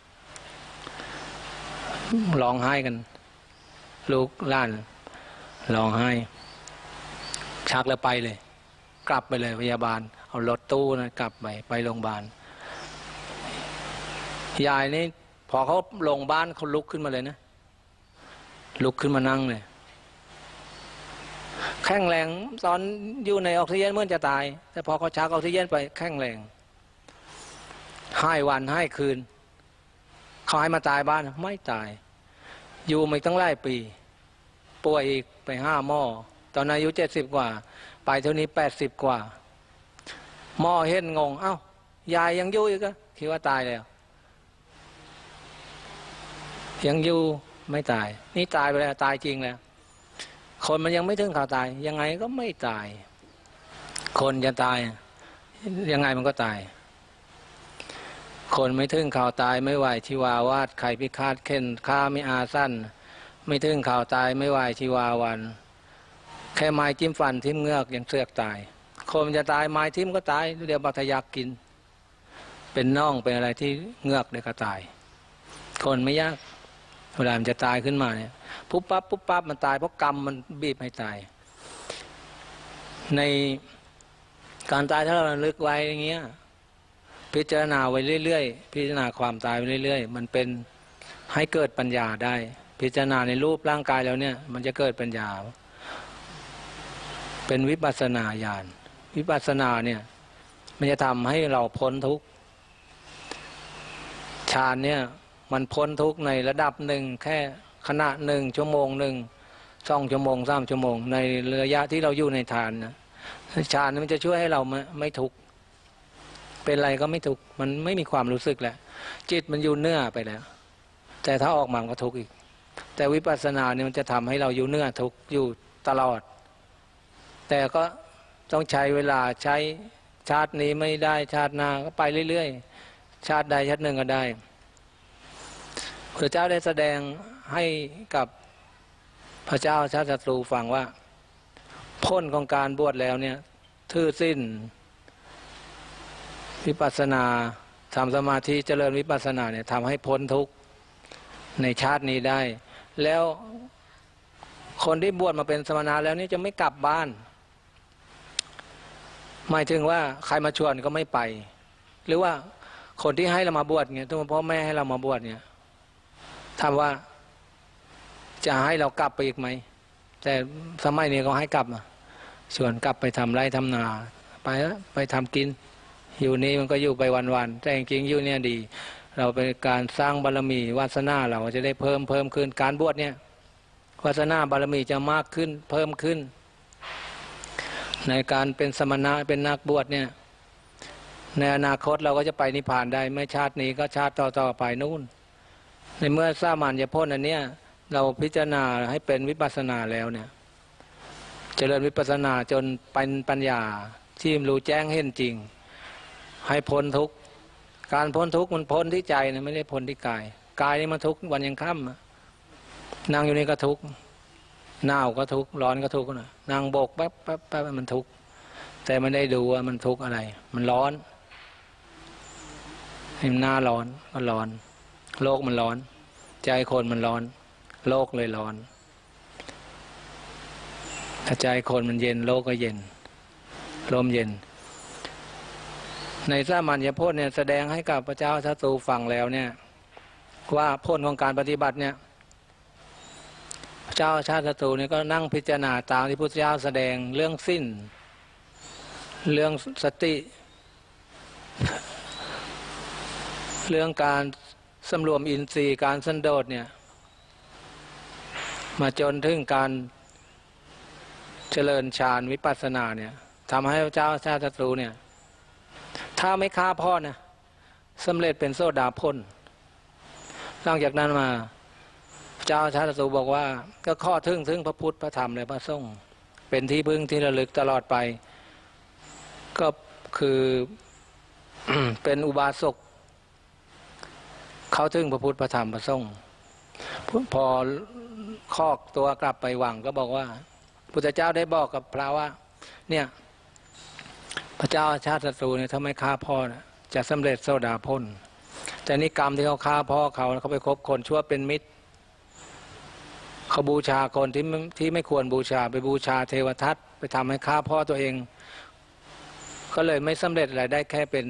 Speaker 1: ร้องไห้กันลูกหลานร้องไห้ชักแล้วไปเลยกลับไปเลยพยาบาลเอารถตู้นะกลับไปโรงพยาบาลยายนี่พอเขาลงบ้านเขาลุกขึ้นมาเลยนะลุกขึ้นมานั่งเลยแข็งแรงตอนอยู่ในออกซิเจนเหมือนจะตายแต่พอเขาชักออกซิเจนไปแข็งแรงให้วันให้คืนเขาให้มาตายบ้านไม่ตายอยู่ไม่ตั้งหลายปีป่วยอีกไป5 หม้อตอนอายุ70 กว่าไปเท่านี้80 กว่าหม้อเห็นงงเอ้ายายยังอยู่อีกก็คิดว่าตายแล้วยังอยู่ไม่ตายนี่ตายไปแล้วตายจริงแล้วคนมันยังไม่ถึงข่าวตายยังไงก็ไม่ตายคนจะตายยังไงมันก็ตายคนไม่ถึงข่าวตายไม่ไหวชีวาวาดไข่พิฆาตเข็นฆ่าไม่อาสั้นไม่ถึงข่าวตายไม่ไหวชีวาวันแค่ไม้จิ้มฟันทิ่มเงือกยังเสือกตายคนจะตายไม้ทิ่มก็ตายเดี๋ยวบัตรยักกินเป็นน่องเป็นอะไรที่เงือกเดี๋ยวก็ตายคนไม่ยากเวลามันจะตายขึ้นมาเนี่ยปุ๊บปั๊บมันตายเพราะกรรมมันบีบให้ตายในการตายถ้าเราระลึกไว้อย่างเงี้ยพิจารณาไว้เรื่อยๆพิจารณาความตายไปเรื่อยๆมันเป็นให้เกิดปัญญาได้พิจารณาในรูปร่างกายแล้วเนี่ยมันจะเกิดปัญญาเป็นวิปัสสนาญาณวิปัสสนาเนี่ยมันจะทำให้เราพ้นทุกข์ฌานเนี่ยมันพ้นทุกข์ในระดับหนึ่งแค่ขณะหนึ่งชั่วโมงหนึ่ง2 ชั่วโมง3 ชั่วโมงในระยะที่เราอยู่ในฌานนะฌานมันจะช่วยให้เราไม่ทุกข์เป็นอะไรก็ไม่ทุกข์มันไม่มีความรู้สึกแหละจิตมันอยู่เนื้อไปแล้วแต่ถ้าออกมาก็ทุกข์อีกแต่วิปัสสนาเนี่ยมันจะทำให้เราอยู่เนื้อทุกข์อยู่ตลอดแต่ก็ต้องใช้เวลาใช้ชาตินี้ไม่ได้ชาติหน้าก็ไปเรื่อยๆชาติใดชาติหนึ่งก็ได้พระเจ้าได้แสดงให้กับพระเจ้าชาติศัตรูฟังว่าพ้นของการบวชแล้วเนี่ยถือสิ้นวิปัสสนาทำสมาธิเจริญวิปัสสนาเนี่ยทำให้พ้นทุกข์ในชาตินี้ได้แล้วคนที่บวชมาเป็นสมณะแล้วนี่จะไม่กลับบ้านหมายถึงว่าใครมาชวนก็ไม่ไปหรือว่าคนที่ให้เรามาบวชเนี่ยตัวพ่อแม่ให้เรามาบวชเนี่ยถามว่าจะให้เรากลับไปอีกไหมแต่สมัยนี้เขาให้กลับชวนกลับไปทำไร่ทำนาไปทำกินอยู่นี่มันก็อยู่ไปวันๆแต่จริงๆอยู่เนี่ยดีเราเป็นการสร้างบารมีวาสนาเราจะได้เพิ่มขึ้นการบวชเนี่ยวาสนาบารมีจะมากขึ้นเพิ่มขึ้นในการเป็นสมณะเป็นนักบวชเนี่ยในอนาคตเราก็จะไปนิพพานได้ไม่ชาตินี้ก็ชาติต่อๆไปนู่นในเมื่อสามัญญพ้นอันเนี้ยเราพิจารณาให้เป็นวิปัสสนาแล้วเนี่ยเจริญวิปัสสนาจนเป็นปัญญาที่รู้แจ้งเห็นจริงให้พ้นทุกข์การพ้นทุกข์มันพ้นที่ใจนะไม่ได้พ้นที่กายกายนี่มันทุกข์วันยังค่ำนั่งอยู่นี่ก็ทุกข์หนาวก็ทุกข์ร้อนก็ทุกข์นะนั่งโบกแป๊บแป๊บแป๊บมันทุกข์แต่ไม่ได้ดูว่ามันทุกข์อะไรมันร้อนเห็นหน้าร้อนก็ร้อนโลกมันร้อนใจคนมันร้อนโลกเลยร้อนถ้าใจคนมันเย็นโลกก็เย็นลมเย็นในสามัญญพจน์เนี่ยแสดงให้กับพระเจ้าศัตรูฟังแล้วเนี่ยว่าผลของการปฏิบัติเนี่ยพระเจ้าชาติศัตรูเนี่ยก็นั่งพิจารณาตามที่พุทธเจ้าแสดงเรื่องสิ้นเรื่องสติเรื่องการสำรวมอินทรีย์การสันโดษเนี่ยมาจนถึงการเจริญฌานวิปัสสนาเนี่ยทำให้พระเจ้าชาติศัตรูเนี่ยถ้าไม่ฆ่าพ่อนะสำเร็จเป็นโสดาพ้นหลังจากนั้นมาพระเจ้าชาติศัตรูบอกว่าก็ข้อถึงพระพุทธพระธรรมและพระสงฆ์เป็นที่พึ่งที่ระลึกตลอดไปก็คือ เป็นอุบาสกเขาถึงพระพุทธพระธรรมพระสงฆ์พอคอกตัวกลับไปวังก็บอกว่าพุทธเจ้าได้บอกกับพระว่าเนี่ยพระเจ้าชาติศัตรูเนี่ยถ้าไม่ฆ่าพ่อนะจะสำเร็จโสดาพ้นแต่นี่กรรมที่เขาฆ่าพ่อเขาไปคบคนชั่วเป็นมิตรเขาบูชาคนที่ไม่ควรบูชาไปบูชาเทวทัตไปทำให้ฆ่าพ่อตัวเองก็เลยไม่สำเร็จอะไรได้แค่เป็น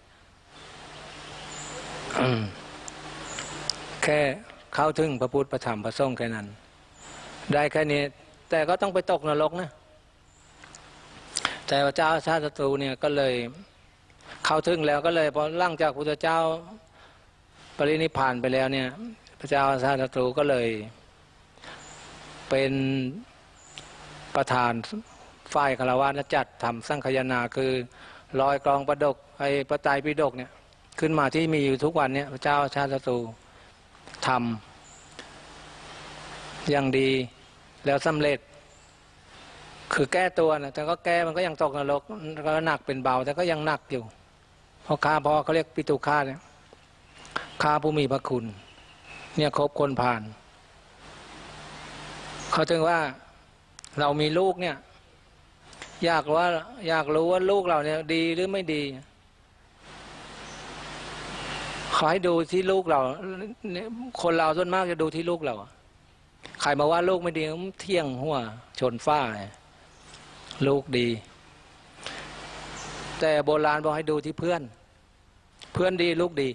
Speaker 1: แค่เข้าถึงพระพุทธพระธรรมพระสงฆ์แค่นั้นได้แค่นี้แต่ก็ต้องไปตกนรกนะแต่พระเจ้าชาติศัตรูเนี่ยก็เลยเข้าถึงแล้วก็เลยพอหลังจากพระพุทธเจ้าปรินิพพานไปแล้วเนี่ยพระเจ้าชาติศัตรูก็เลยเป็นประธานฝ่ายฆราวาสจัดทำสังฆยนาคือลอยกลองประดกไอ้พระไตรปิฎกเนี่ยขึ้นมาที่มีอยู่ทุกวันเนี่ยพระเจ้าชาติศัตรูทำอย่างดีแล้วสำเร็จคือแก้ตัวนะแต่ก็แก้มันก็ยังตกนรกก็หนักเป็นเบาแต่ก็ยังหนักอยู่เพราะฆ่าพ่อเขาเรียกปิตุฆาตเนี่ยฆ่าผู้มีพระคุณเนี่ยครบคนผ่านเขาถึงว่าเรามีลูกเนี่ยอยากรู้ว่าลูกเราเนี่ยดีหรือไม่ดีขอให้ดูที่ลูกเราคนเราส่วนมากจะดูที่ลูกเราใครมาว่าลูกไม่ดีเที่ยงหัวชนฟ้าเลยลูกดีแต่โบราณบอกให้ดูที่เพื่อนดีลูกดี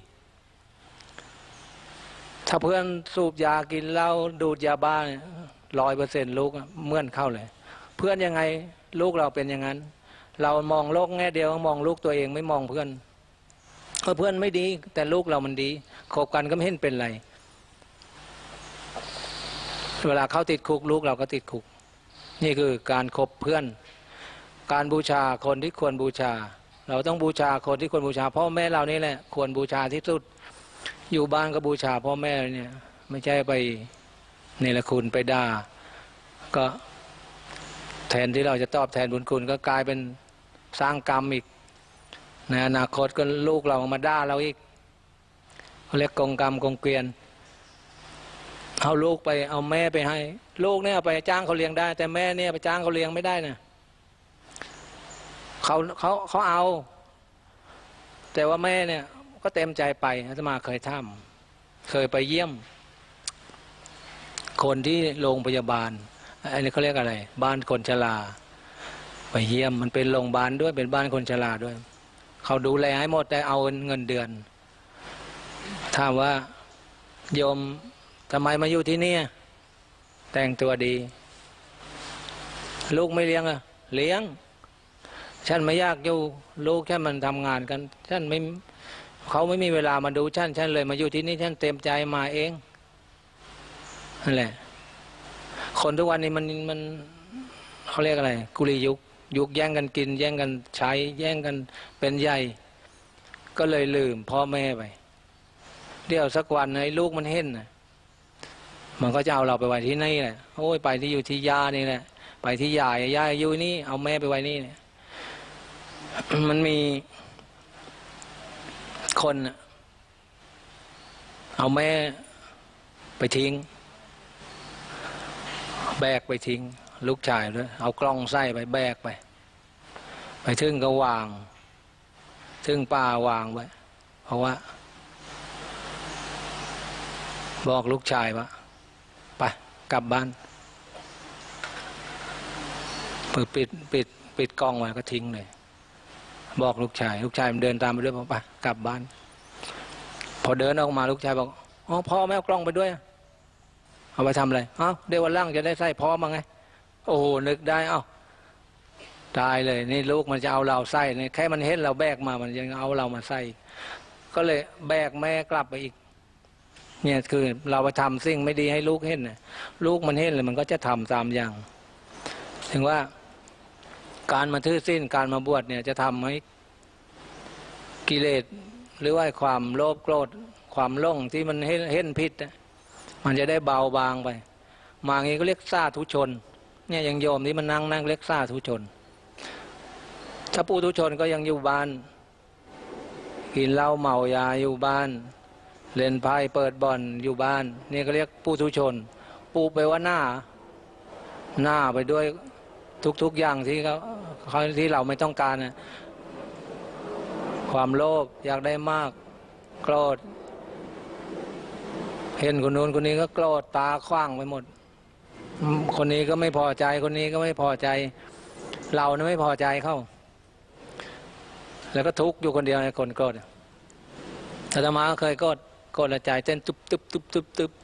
Speaker 1: ถ้าเพื่อนสูบยากินเหล้าดูดยาบ้า100%ลูกเหมือนเข้าเลยเพื่อนยังไงลูกเราเป็นอย่างนั้นเรามองโลกแง่เดียวมองลูกตัวเองไม่มองเพื่อนเพื่อนไม่ดีแต่ลูกเรามันดีคบกันก็ไม่เห็นเป็นไรเวลาเขาติดคุกลูกเราก็ติดคุกนี่คือการคบเพื่อนการบูชาคนที่ควรบูชาเราต้องบูชาคนที่ควรบูชาพ่อแม่เรานี่แหละควรบูชาที่สุดอยู่บ้านก็บูชาพ่อแม่เนี่ยไม่ใช่ไปเนรคุณไปด่าก็แทนที่เราจะตอบแทนบุญคุณก็กลายเป็นสร้างกรรมอีกในอนาคตก็ลูกเรามาด่าเราอีกเขาเรียกกงกรรมกงเกวียนเอาลูกไปเอาแม่ไปให้ลูกเนี่ยไปจ้างเขาเลี้ยงได้แต่แม่เนี่ยไปจ้างเขาเลี้ยงไม่ได้นะเขาเอาแต่ว่าแม่เนี่ยก็เต็มใจไปอาตมาเคยไปเยี่ยมคนที่โรงพยาบาลอันนี้เขาเรียกอะไรบ้านคนชราไปเยี่ยมมันเป็นโรงพยาบาลด้วยเป็นบ้านคนชราด้วยเขาดูแลให้หมดแต่เอาเงินเดือนถามว่าโยมทำไมมาอยู่ที่นี่แต่งตัวดีลูกไม่เลี้ยงอ่ะเลี้ยงฉันไม่อยากอยู่ลูกแค่มันทำงานกันเขาไม่มีเวลามาดูฉันเลยมาอยู่ที่นี่ฉันเต็มใจมาเองนั่นแหละคนทุกวันนี้มันเขาเรียกอะไรกุลียุคแย่งกันกิน แย่งกันใช้แย่งกันเป็นใหญ่ก็เลยลืมพ่อแม่ไปเดี๋ยวสักวันไอ้ลูกมันเห็นนะมันก็จะเอาเราไปไว้ที่นี่แหละโอ้ยไปที่อยู่ที่ยานี่แหละไปที่ยายอยู่นี่เอาแม่ไปไว้นี่เนี่ย มันมีคนเอาแม่ไปทิ้งแบกไปทิ้งลูกชายด้วยเอากล้องใส่ไปแบกไปถึงก็วางถึงป่าวางไว้เพราะว่าบอกลูกชายว่าไปกลับบ้านปิดกล้องไว้ก็ทิ้งเลยบอกลูกชายมันเดินตามไปด้วยบอกไปกลับบ้านพอเดินออกมาลูกชายบอกอ๋อพ่อไม่เอากล้องไปด้วยเอาไปทำอะไรเดี๋ยววันล่างจะได้ใส่พ่อมาไงโอ้โหนึกได้ตายเลยนี่ลูกมันจะเอาเราใส่เนี่ยแค่มันเห็นเราแบกมามันยังเอาเรามาใส่ก็เลยแบกแม่กลับไปอีกเนี่ยคือเราไปทำสิ่งไม่ดีให้ลูกเห็นนะลูกมันเห็นเลยมันก็จะทำตามอย่างถึงว่าการมาถือศีลการมาบวชเนี่ยจะทำให้กิเลสหรือว่าความโลภโกรธความหลงที่มันเห็นผิดมันจะได้เบาบางไปมางี้ก็เรียกสาธุชนเนี่ยยังโยมที่มันนั่งเรียกสาธุชนถ้าปุถุชนก็ยังอยู่บ้านกินเหล้าเมายาอยู่บ้านเล่นไพ่เปิดบ่อนอยู่บ้านนี่ก็เรียกปุถุชนปูไปว่าหน้าไปด้วยทุกอย่างที่เราไม่ต้องการนะความโลภอยากได้มากโกรธเห็นคนนู้นคนนี้ก็โกรธตาขว้างไปหมดคนนี้ก็ไม่พอใจคนนี้ก็ไม่พอใจเราเนี่ยไม่พอใจเข้าแล้วก็ทุกข์อยู่คนเดียวในคนโกรธอาตมาก็เคยโกรธละใจเต้นตุบ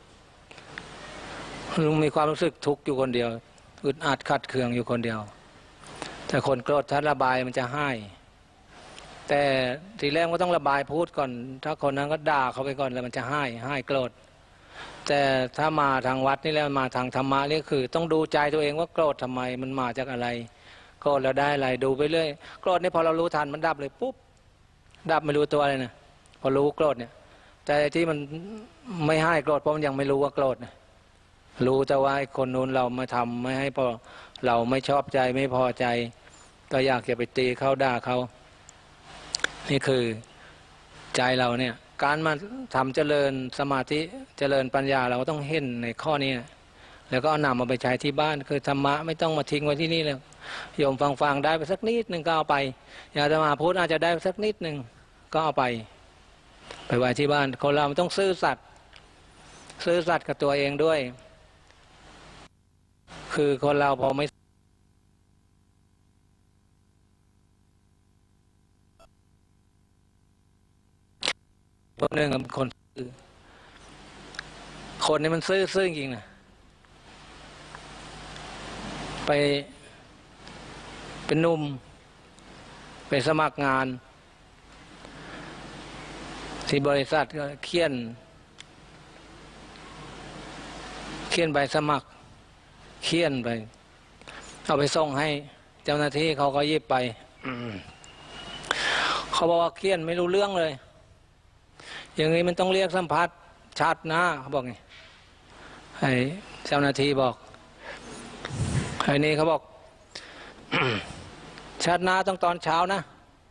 Speaker 1: มีความรู้สึกทุกข์อยู่คนเดียวอึดอัดขัดเคืองอยู่คนเดียวแต่คนโกรธถ้าระบายมันจะให้แต่ทีแรกก็ต้องระบายพูดก่อนถ้าคนนั้นก็ด่าเขาไปก่อนแล้วมันจะให้โกรธแต่ถ้ามาทางวัดนี่แล้วมาทางธรรมะนี่คือต้องดูใจตัวเองว่าโกรธทำไมมันมาจากอะไรโกรธแล้วได้อะไรดูไปเรื่อยโกรธนี่พอเรารู้ทันมันดับเลยปุ๊บดับไม่รู้ตัวเลยนะพอรู้โกรธเนี่ยแต่ที่มันไม่ให้โกรธเพราะมันยังไม่รู้ว่าโกรธนะรู้แต่ว่าคนนู้นเราไม่ทำไม่ให้พอเราไม่ชอบใจไม่พอใจก็อยากจะไปตีเขาด่าเขานี่คือใจเราเนี่ยการมาทำเจริญสมาธิเจริญปัญญาเราต้องเห็นในข้อนี้นะแล้วก็นำมาไปใช้ที่บ้านคือธรรมะไม่ต้องมาทิ้งไว้ที่นี่เลยโยมฟังได้ไปสักนิดหนึ่งก็เอาไปอยากจะมาพูดอาจจะได้สักนิดหนึ่งก็เอาไปไว้ที่บ้านคนเราต้องซื่อสัตย์กับตัวเองด้วยคือคนเราพอไม่ตัวหนึ่งกับคนนี้มันซื่อจริงนะไปเป็นหนุ่มไปสมัครงานที่บริษัทก็เขียนใบสมัครเขียนไปเอาไปส่งให้เจ้าหน้าที่เขาก็ยิบไปเขาบอกว่าเขียนไม่รู้เรื่องเลยอย่างนี้มันต้องเรียกสัมภาษณ์ชัดนะเขาบอกไงให้เจ้าหน้าที่บอกไอ้นี่เขาบอก ชัดนะต้องตอนเช้านะ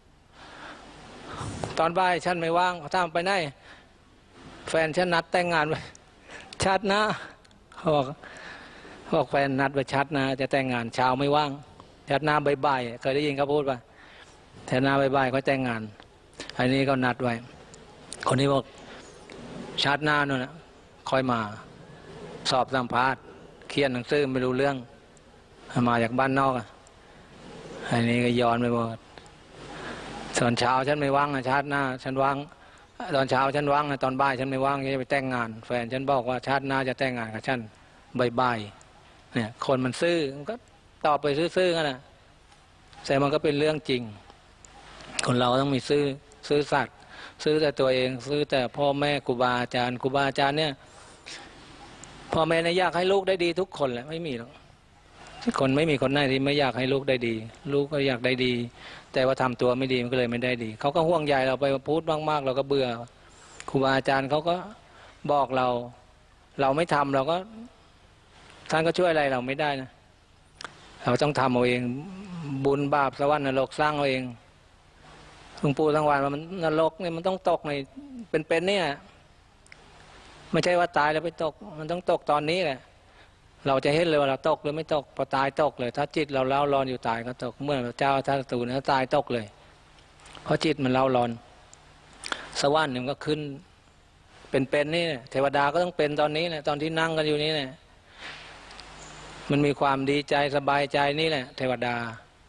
Speaker 1: ตอนบ่ายฉันไม่ว่างเขาถามไปไหนแฟนฉันนัดแต่งงานไว้ชัดนะเขาบอกแฟนนัดไว้ชัดนะจะแต่งงานเช้าไม่ว่างชัดนะบ่ายเคยได้ยินเขาพูดป่ะชัดนะบ่ายเขาแต่งงานไอ้นี่ก็นัดไว้คนนี้บอกชาติหน้านู่นนะค่อยมาสอบสัมภาษณ์เขียนหนังสือไม่รู้เรื่องมาจากบ้านนอกอันนี้ก็ย้อนไปหมดตอนเช้าฉันไม่ว่างนะชาติหน้าฉันว่างตอนเช้าฉันว่างนะตอนบ่ายฉันไม่ว่างจะไปแต่งงานแฟนฉันบอกว่าชาติหน้าจะแต่งงานกับฉันบ่ายเนี่ยคนมันซื่อมันก็ตอบไปซื่อๆกันนะแต่มันก็เป็นเรื่องจริงคนเราต้องมีซื่อสัตย์ซื้อแต่ตัวเองซื้อแต่พ่อแม่ครูบาอาจารย์เนี่ยพ่อแม่เนี่ยอยากให้ลูกได้ดีทุกคนแหละไม่มีหรอกคนไม่มีคนไหนที่ไม่อยากให้ลูกได้ดี ลูกก็อยากได้ดี แต่ว่าทำตัวไม่ดีมันก็เลยไม่ได้ดีเขาก็ห่วงใยเราไปพูดมากๆเราก็เบื่อครูบาอาจารย์เขาก็บอกเราไม่ทำเราก็ท่านก็ช่วยอะไรเราไม่ได้นะเราต้องทำเอาเองบุญบาปสวรรค์นรกสร้างเอาเองหลวงปู่ทั้งวันว่ามันนรกเนี่ยมันต้องตกในเป็นเนี่ยไม่ใช่ว่าตายแล้วไปตกมันต้องตกตอนนี้แหละเราจะเห็นเลยว่าเราตกหรือไม่ตกพอตายตกเลยถ้าจิตเราเล่าร้อนอยู่ตายก็ตกเมื่อพระเจ้าท่านตูนตายตกเลยเพราะจิตมันเล่าร้อนสวรรค์มันก็ขึ้นเป็นนี่เทวดาก็ต้องเป็นตอนนี้แหละตอนที่นั่งกันอยู่นี้แหละมันมีความดีใจสบายใจนี่แหละเทวดา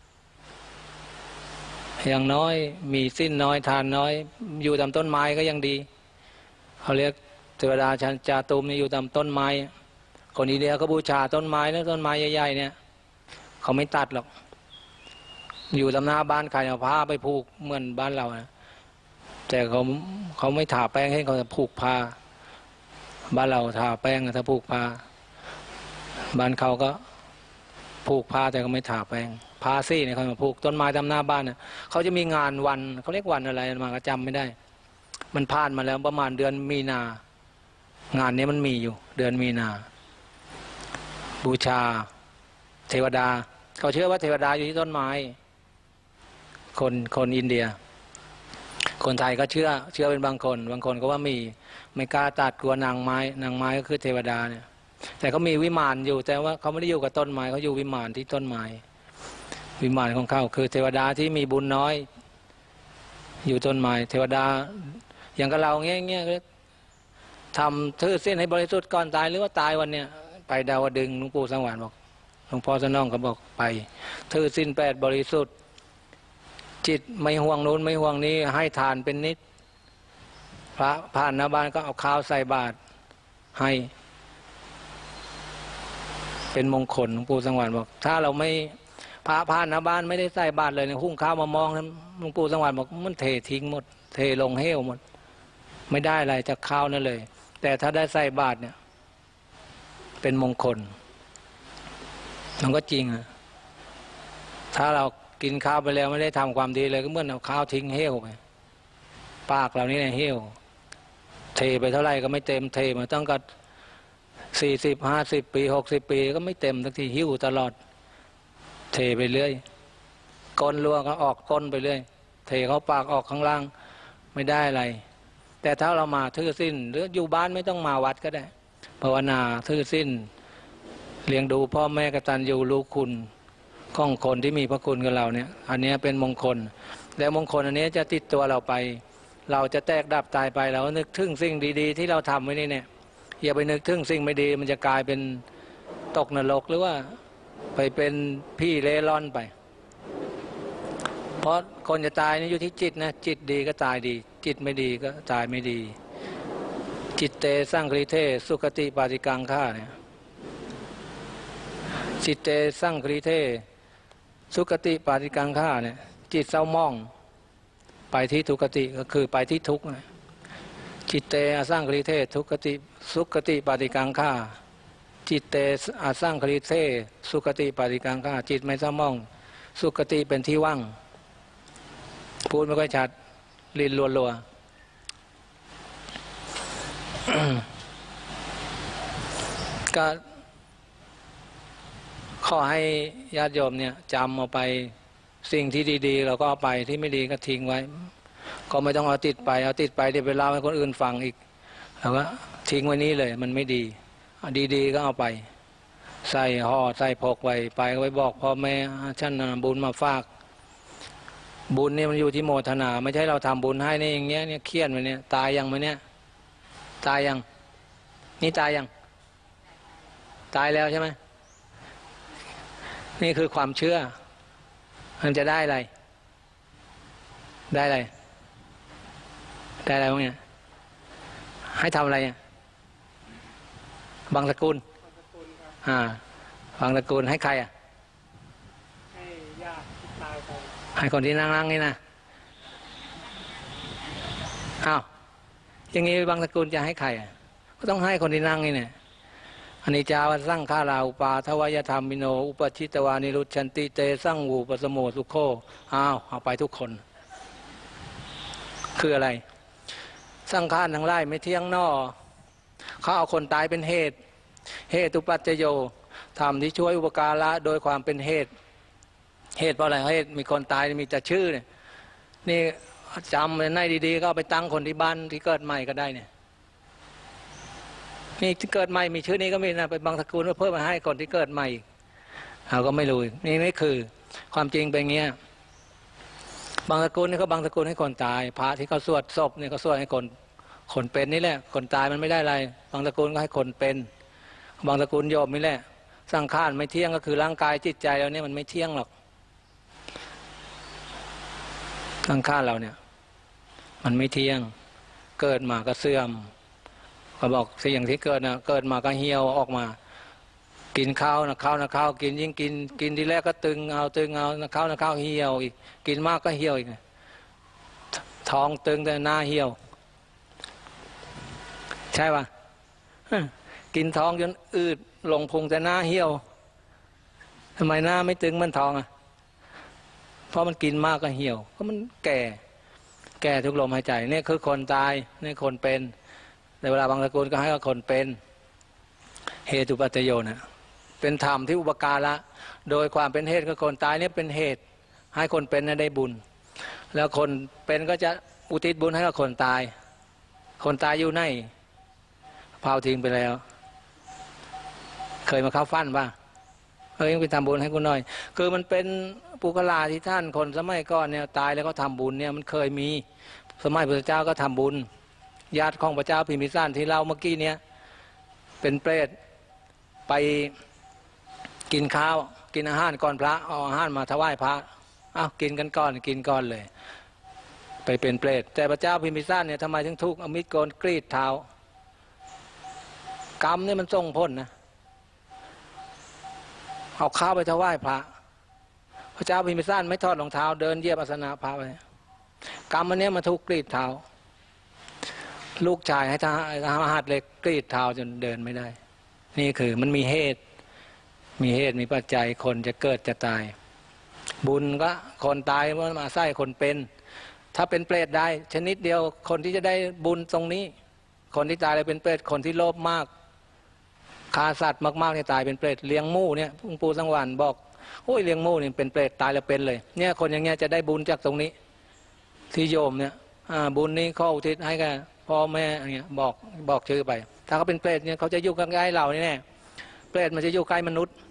Speaker 1: อย่างน้อยมีสิ้นน้อยทานน้อยอยู่ตามต้นไม้ก็ยังดีเขาเรียกเทวดาชั้นจาตุมนี่อยู่ตามต้นไม้คนอินเดียก็บูชาต้นไม้นะต้นไม้ใหญ่ๆเนี่ยเขาไม่ตัดหรอกอยู่ตามหน้าบ้านใครเอาผ้าไปผูกเหมือนบ้านเรานะแต่เขาไม่ทาแป้งให้เขาจะผูกผ้าบ้านเราทาแป้งถ้าผูกผ้าบ้านเขาก็ผูกผ้าแต่ก็ไม่ทาแป้งผ้าซี่เนี่ยเขามาผูกต้นไม้ตามหน้าบ้านเนี่ยเขาจะมีงานวันเขาเรียกวันอะไรมาก็จำไม่ได้มันผ่านมาแล้วประมาณเดือนมีนางานนี้มันมีอยู่เดือนมีนาบูชาเทวดาเขาเชื่อว่าเทวดาอยู่ที่ต้นไม้คนอินเดียคนไทยก็เชื่อเป็นบางคนก็ว่ามีไม่กล้าตัดกลัวนางไม้ก็คือเทวดาเนี่ยแต่เขามีวิมานอยู่แต่ว่าเขาไม่ได้อยู่กับต้นไม้เขาอยู่วิมานที่ต้นไม้วิมานของเขาคือเทวดาที่มีบุญน้อยอยู่ต้นไม้เทวดาอย่างกับเราเงี้ยทำถือเส้นให้บริสุทธิ์ก่อนตายหรือว่าตายวันเนี้ยไปดาวดึงหลวงปู่สังวานบอกหลวงพ่อสนองก็บอกไปถือสิ้น8บริสุทธิ์จิตไม่ห่วงนู้นไม่ห่วงนี้ให้ทานเป็นนิดพระผ่านหน้าบ้านก็เอาข้าวใส่บาตรให้เป็นมงคลหลวงปู่สังวานบอกถ้าเราไม่พระผ่านหน้าบ้านไม่ได้ใส่บาตรเลยเนี่ยหุ้งข้าวมามองนั้นหลวงปู่สังวานบอกมันเททิ้งหมดเทลงเหวหมดไม่ได้อะไรจากข้าวนั่นเลยแต่ถ้าได้ใส่บาตรเนี่ยเป็นมงคลมันก็จริงอะถ้าเรากินข้าวไปแล้วไม่ได้ทำความดีเลยก็เหมือนเอาข้าวทิ้งเหวไปปากเรานี่เนี่ยเหวเทไปเท่าไหร่ก็ไม่เต็มเทมาตั้งแต่40 50 ปี60 ปีก็ไม่เต็มสักทีหิ้วตลอดเทไปเรื่อยก้นรั่วก็ออกก้นไปเรื่อยเทเขาปากออกข้างล่างไม่ได้อะไรแต่ถ้าเรามาทื่อสิ้นหรืออยู่บ้านไม่ต้องมาวัดก็ได้ภาวนาทื่อสิ้นเลี้ยงดูพ่อแม่กตัญญูรู้คุณของคนที่มีพระคุณกับเราเนี่ยอันนี้เป็นมงคลแล้วมงคลอันนี้จะติดตัวเราไปเราจะแตกดับตายไปเรานึกถึงสิ่งดีๆที่เราทำไว้นี่เนี่ยอย่าไปนึกถึงสิ่งไม่ดีมันจะกลายเป็นตกนรกหรือว่าไปเป็นพี่เล่ร่อนไปเพราะคนจะตายนี่อยู่ที่จิตนะจิตดีก็ตายดีจิตไม่ดีก็ตายไม่ดีจิตเตสร้างคริเทสุคติปาติกังฆ่าเนี่ยจิตเตสร้างคริเทสุคติปาติกังฆ่าเนี่ยจิตเศร้าหมองไปที่ทุกติก็คือไปที่ทุกข์จิตเตอสร้างคริเททุกติสุคติปาติกังฆ่าจิตเตอสร้างคริเทสุคติปาติกังฆ่าจิตไม่เศร้าหมองสุคติเป็นที่ว่างพูดไม่ค่อยชัดลิ้นรัวๆก็ขอให้ญาติโยมเนี่ยจำเอาไปสิ่งที่ดีๆเราก็เอาไปที่ไม่ดีก็ทิ้งไว้ก็ไม่ต้องเอาติดไปเดี๋ยวไปเล่าให้คนอื่นฟังอีกแล้วก็ทิ้งไว้นี้เลยมันไม่ดีดีๆก็เอาไปใส่ห่อใส่พกไว้ไปไว้บอกพ่อแม่ฉันนำบุญมาฝากบุญเนี่ยมันอยู่ที่โมทนาไม่ใช่เราทำบุญให้นี่อย่างเงี้ยเนี่ยเครียดไปเนี่ยตายยังไหมเนี่ยตายยังนี่ตายยังตายแล้วใช่ไหมนี่คือความเชื่อมันจะได้อะไรได้อะไรบ้างเนี่ยให้ทำอะไรเนี่ยบางสกุลบางสกุลให้ใครอ่ะให้ญาติที่ตายไปให้คนที่นั่งนี่นะอ้าวอย่างนี้บางสกุลจะให้ใครอ่ะก็ต้องให้คนที่นั่งนี่เนี่ยอนิจจาวสังขาราอุปาทวยธรรมิโนอุปชิตวานิรุชันติเตสังวูปสโมสุโคเอาไปทุกคนคืออะไรสังขารทั้งหลายไม่เที่ยงนอเขาเอาคนตายเป็นเหตุตุปัจจโยธรรมที่ช่วยอุปการะโดยความเป็นเหตุเพราะอะไรเหตุมีคนตายมีแต่ชื่อเนี่ยนี่จำในดีๆก็เอาไปตั้งคนที่บ้านที่เกิดใหม่ก็ได้เนี่ยนี่ที่เกิดใหม่มีชื่อนี้ก็มีนะไปบางสกุลเพิ่มมาให้คนที่เกิดใหม่เราก็ไม่รู้นี่คือความจริงเป็นเงี้ยบางสกุลนี่ก็บางสกุลให้คนตายพระที่เขาสวดศพนี่ก็สวดให้คนเป็นนี่แหละคนตายมันไม่ได้อะไรบางสกุลก็ให้คนเป็นบางสกุลโยมนี่แหละสังขารไม่เที่ยงก็คือร่างกายจิตใจเราเนี่ยมันไม่เที่ยงหรอกสังขารเราเนี่ยมันไม่เที่ยงเกิดมาก็เสื่อมเขาบอกสิ่งที่เกิดนะเกิดมาก็เหี่ยวออกมากินข้าวนะข้าวกินยิ่งกินทีแรกก็ตึงเอานะข้าวเหี่ยวอีกกินมากก็เหี่ยวอีกท้องตึงแต่หน้าเหี่ยวใช่ป่ะกินท้องจนอืดลงพุงแต่หน้าเหี่ยวทำไมหน้าไม่ตึงมันท้องเพราะมันกินมากก็เหี่ยวเพราะมันแก่ทุกลมหายใจนี่คือคนตายนี่คนเป็นในเวลาบางสกุลก็ให้กับคนเป็นเหตุปัจจโยนะเป็นธรรมที่อุปการะโดยความเป็นเหตุคือคนตายนี่เป็นเหตุให้คนเป็นนั้นได้บุญแล้วคนเป็นก็จะอุทิศบุญให้กับคนตายอยู่ไหนเผาทิ้งไปแล้วเคยมาเข้าฟันป่ะยังไปทำบุญให้กูหน่อยคือมันเป็นปุคลาที่ท่านคนสมัยก่อนเนี่ยตายแล้วก็ทำบุญเนี่ยมันเคยมีสมัยพระเจ้าก็ทำบุญญาติของพระเจ้าพิมพิสารที่เล่าเมื่อกี้เนี่ยเป็นเปรตไปกินข้าวกินอาหารก่อนพระเอาอาหารมาถวายพระกินกันก่อนเลยไปเป็นเปรตแต่พระเจ้าพิมพิสารเนี่ยทำไมถึงทุกข์เอามีดโกนกรีดเท้ากรรมเนี่ยมันส่งผลนะเอาข้าวไปถวายพระเจ้าพิมพิสารไม่ทอดรองเท้าเดินเหยียบอาสนะพระไปกรรมอันนี้มาทุกกรีดเท้าลูกชายให้ทหารเหล็กกรีดเท้าจนเดินไม่ได้นี่คือมันมีเหตุมีปัจจัยคนจะเกิดจะตายบุญก็คนตายมันมาใส่คนเป็นถ้าเป็นเปรตได้ชนิดเดียวคนที่จะได้บุญตรงนี้คนที่ตายเลยเป็นเปรตคนที่โลภมากฆ่าสัตว์มากๆเนี่ยตายเป็นเปรตเลี้ยงหมูเนี่ยหลวงปู่สังวรบอกโอ้ยเลี้ยงหมูเนี่ยเป็นเปรตตายแล้วเป็นเลยเนี่ยคนอย่างเงี้ยจะได้บุญจากตรงนี้ที่โยมเนี่ยบุญนี้เขาอุทิศให้กับพ่อแม่อะไรเงี้ยบอกชื่อไปถ้าเขาเป็นเปรตเนี่ยเขาจะอยู่ใกล้เราแน่เปรตมันจะอยู่ใกล้มนุษย์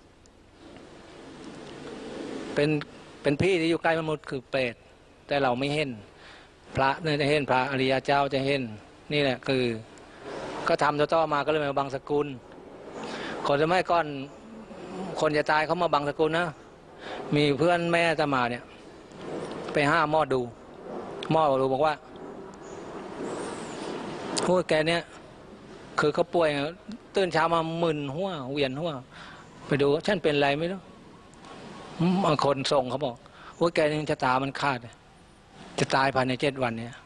Speaker 1: เป็นพี่ที่อยู่ใกล้มนุษย์คือเปรตแต่เราไม่เห็นพระเนี่ยจะเห็นพระอริยเจ้าจะเห็นนี่แหละคือก็ทำต่อมาก็เลยมาบางสกุลคนสมัยก่อนคนจะตายเขามาบางสกุลนะมีเพื่อนแม่จะมาเนี่ยไปห้าหมอดูบอกว่าโอ้ยแกเนี่ยคือเขาป่วยตื่นเช้ามามึนหัวเวียนหัวไปดูฉันเป็นอะไรไม่รู้บางคนส่งเขาบอกโอ้ยแกนี่ชะตามันขาดจะตายภายใน7 วันเนี่ย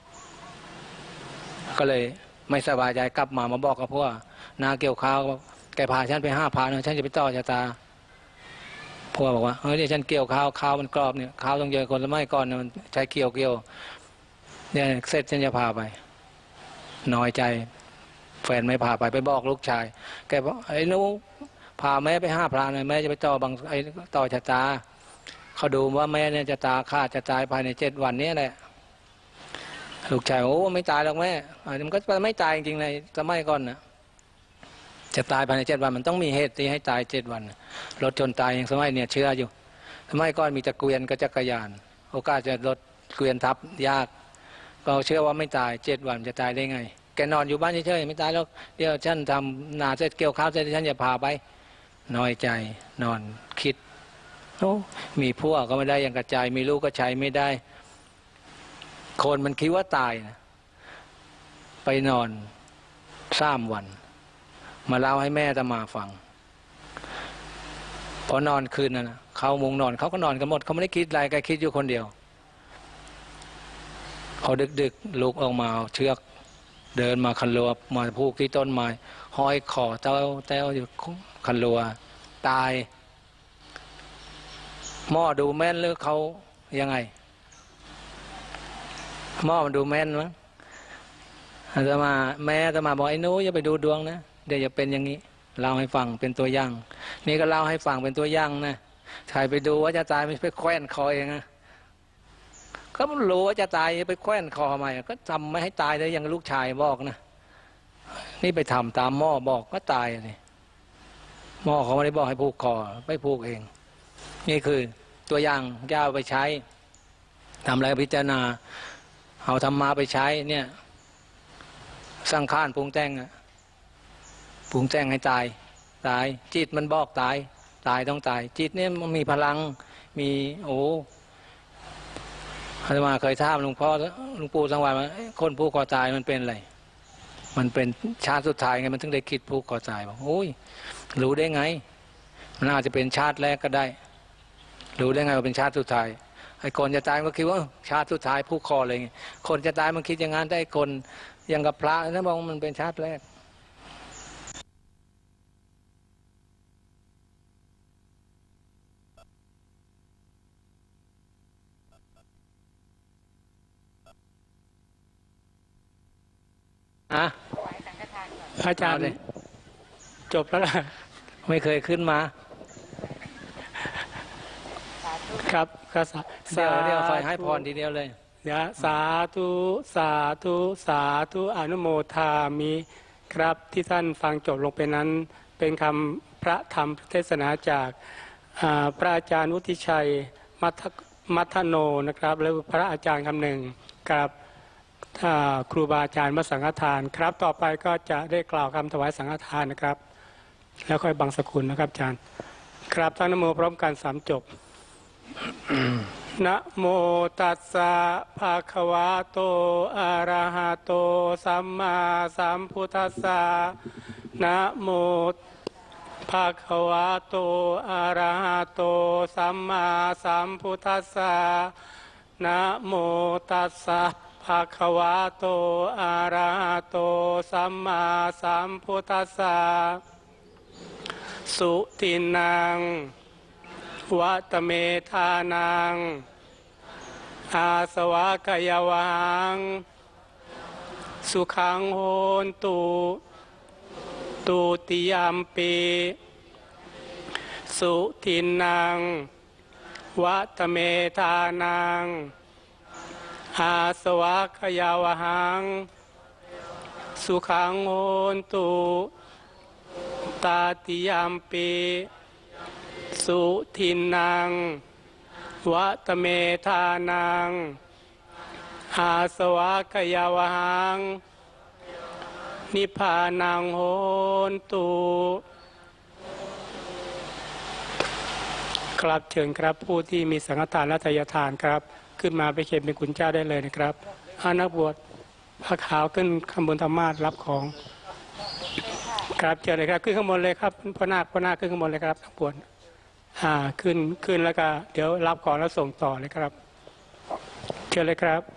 Speaker 1: ก็เลยไม่สบายใจกลับมาบอกกับพวกนาเกี่ยวข้าวแกพาฉันไป5 พานะฉันจะไปต่อชะตาพวกบอกว่าเฮ้ยฉันเกี่ยวข้าวมันกรอบเนี่ยข้าวต้องเยอะคนสมัยก่อนมันใช้เกี่ยวเนี่ยเสร็จฉันจะพาไปน้อยใจแฟนไม่พาไปบอกลูกชายแกบอกไอ้หนูพาแม่ไป5 พาหน่อยแม่จะไปต่ต่อชะตาเขาดูว่าแม่เนี่ยจะจะตายภายใน7 วันนี้แหละลูกชายโอ้ไม่ตายหรอกแม่มันก็ไม่ตายจริงๆเลยสมัยก่อนนะจะตายภายใน7 วันมันต้องมีเหตุที่ให้ตาย7 วันรถชนตายอย่างสมัยเนี่ยเชื่ออยู่สมัยก่อนมีตะเกียนกับจักรยานโอกาสจะรถเกวียนทับยากก็เชื่อว่าไม่ตาย7 วันจะตายได้ไงแกนอนอยู่บ้านเฉยๆไม่ตายแล้วเดี๋ยวฉันทำนาเสร็จเกี่ยวข้าวเสร็จฉันจะพาไปน้อยใจนอนคิดโอ้มีพวกก็ไม่ได้ยังกระจายมีลูกก็ใช้ไม่ได้คนมันคิดว่าตายนะไปนอน3 วันมาเล่าให้แม่ตมาฟังพอนอนคืนนะเขามุงนอนเขาก็นอนกันหมดเขาไม่ได้คิดอะไรแกคิดอยู่คนเดียวพอดึกลุกออกมาเอาเชือกเดินมาคันลัวมาพูกที่ต้นไม้ห้อยคอเต้าอยู่คันลัวตายหม้อดูแม่นหรือเขายังไงหม้อมันดูแม่นมั้งจะมาแม่จะมาบอกไอ้หนูอย่าไปดูดวงนะเดี๋ยวจะเป็นอย่างนี้เล่าให้ฟังเป็นตัวอย่างนี่ก็เล่าให้ฟังเป็นตัวอย่างนะใครไปดูว่าจะตายไม่ไปแขวนคอเองนะก็รู้ว่าจะตายไปแขวนคอทำไมก็ทำไม่ให้ตายเลยอย่างลูกชายบอกนะนี่ไปทำตามหม้อบอกก็ตายเลยหม้อเขาไม่ได้บอกให้ผูกคอไปผูกเองนี่คือตัวอย่างย่าไปใช้ทำอะไรพิจารณาเอาธรรมะไปใช้เนี่ยสังขารปรุงแต่งปรุงแต่งให้ตายจิตมันบอกตายต้องตายจิตเนี่ยมันมีพลังมีอาตมาเคยถามหลวงปู่สังวาสว่าคนผูกคอตายมันเป็นอะไรมันเป็นชาติสุดท้ายไงมันถึงได้คิดผูกคอตายบอกโอ้ยรู้ได้ไงมันอาจจะเป็นชาติแรกก็ได้รู้ได้ไงว่าเป็นชาติสุดท้ายไอ้คนจะตายมันคิดว่าชาติสุดท้ายผูกคออะไรเงี้ยคนจะตายมันคิดอย่างนั้นได้คนอย่างกับพระนะบอกมันเป็นชาติแรก
Speaker 2: อาจารย์จบแล้วล่ะ
Speaker 1: ไม่เคยขึ้นมา
Speaker 2: ครับก็
Speaker 1: เดี๋ยวคอยให้พรทีเดียวเลย
Speaker 2: สาธุสาธุสาธุอนุโมทามิครับที่ท่านฟังจบลงไปนั้นเป็นคำพระธรรมเทศนาจากพระอาจารย์วุฒิชัยมัทโนนะครับและพระอาจารย์คำหนึ่งกับครูบาอาจารย์มาสังฆทานครับต่อไปก็จะได้กล่าวคำถวายสังฆทานนะครับแล้วค่อยบังสกุลนะครับอาจารย์ครับตั้งนะโมพร้อมกัน3 จบ นะโมตัสสะภะคะวะโตอะระหะโตสัมมาสัมพุทธัสสะนะโมภะคะวะโตอะระหะโตสัมมาสัมพุทธัสสะนะโมตัสสะภะคะวะโตอะระหะโตสัมมาสัมพุทธัสสะสุตินังวัตเมธานังอาสวะกยวังสุขังโหนตุติยามปีสุตินังวัตเมธานังอาสวะกยวังสุขังโหนตุตาติยามปีสุทินังวัตเมธานังอาสวะกยวหังนิพพานังโหนตุครับเชิญครับผู้ที่มีสังฆทานและทายทานครับขึ้นมาไปเข็มเป็นคุณเจ้าได้เลยนะครับนักบวชผ้าขาวขึ้นข้างบนธรรมาสรับของครับเชิญเลยครับขึ้นข้างบนเลยครับพ่อนาคขึ้นข้างบนเลยครับนักบวชขึ้นแล้วก็เดี๋ยวรับของแล้วส่งต่อเลยครับเชิญเลยครับ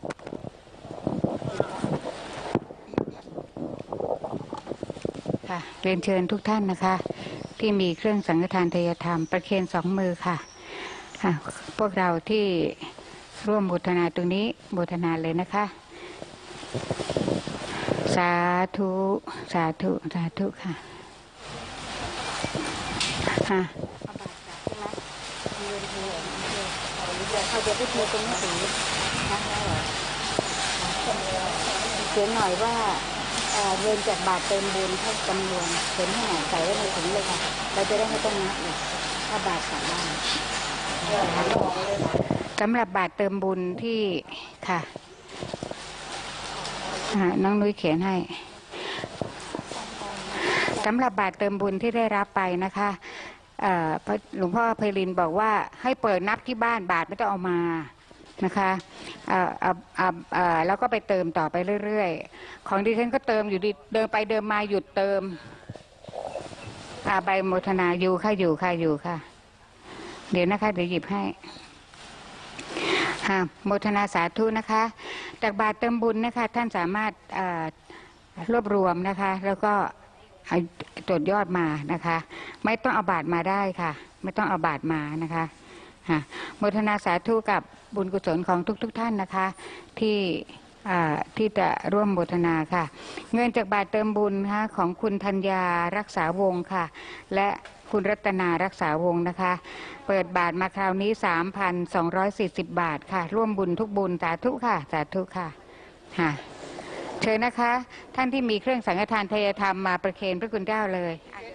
Speaker 3: ค่ะเรียนเชิญทุกท่านนะคะที่มีเครื่องสังฆทานทายธรรมประเคน2 มือค่ะพวกเราที่ร่วมบูชาตรงนี้บูชาเลยนะคะสาธุสาธุสาธุค่ะเขาจะไปเทตรงนี้สีเขียนหน่อยว่าเงินจากบาทเติมบุญเท่าจำนวนเขียนให้หน่อยใส่ไว้ในถุงเลยค่ะเราจะได้ไม่ต้องนับอีกถ้าบาทสั่งได้สำหรับบาทเติมบุญที่ค่ะน้องนุ้ยเขียนให้สำหรับบาทเติมบุญที่ได้รับไปนะคะหลวงพ่อไพลินบอกว่าให้เปิดนับที่บ้านบาทไม่ต้องเอามานะคะแล้วก็ไปเติมต่อไปเรื่อยๆของดิฉันก็เติมอยู่ดีเดินไปเดินมาหยุดเติมใบโมทนาอยู่ค่ะเดี๋ยวนะคะเดี๋ยวหยิบให้โมทนาสาธุนะคะจากบาทเติมบุญนะคะท่านสามารถรวบรวมนะคะ แล้วก็ตรวจยอดมานะคะ ไม่ต้องเอาบาทมาได้ค่ะ ไม่ต้องเอาบาทมานะคะโมทนาสาธุกับบุญกุศลของทุกท่านนะคะที่จะร่วมโมทนาค่ะเงินจากบาทเติมบุญค่ะของคุณธัญญารักษาวงศ์ค่ะและคุณรัตนารักษาวงศ์นะคะเปิดบาทมาคราวนี้ 3,240 บาทค่ะร่วมบุญทุกบุญสาธุค่ะสาธุค่ะเชิญนะคะท่านที่มีเครื่องสังฆทานทายธรรมมาประเคนพระคุณเจ้าเลย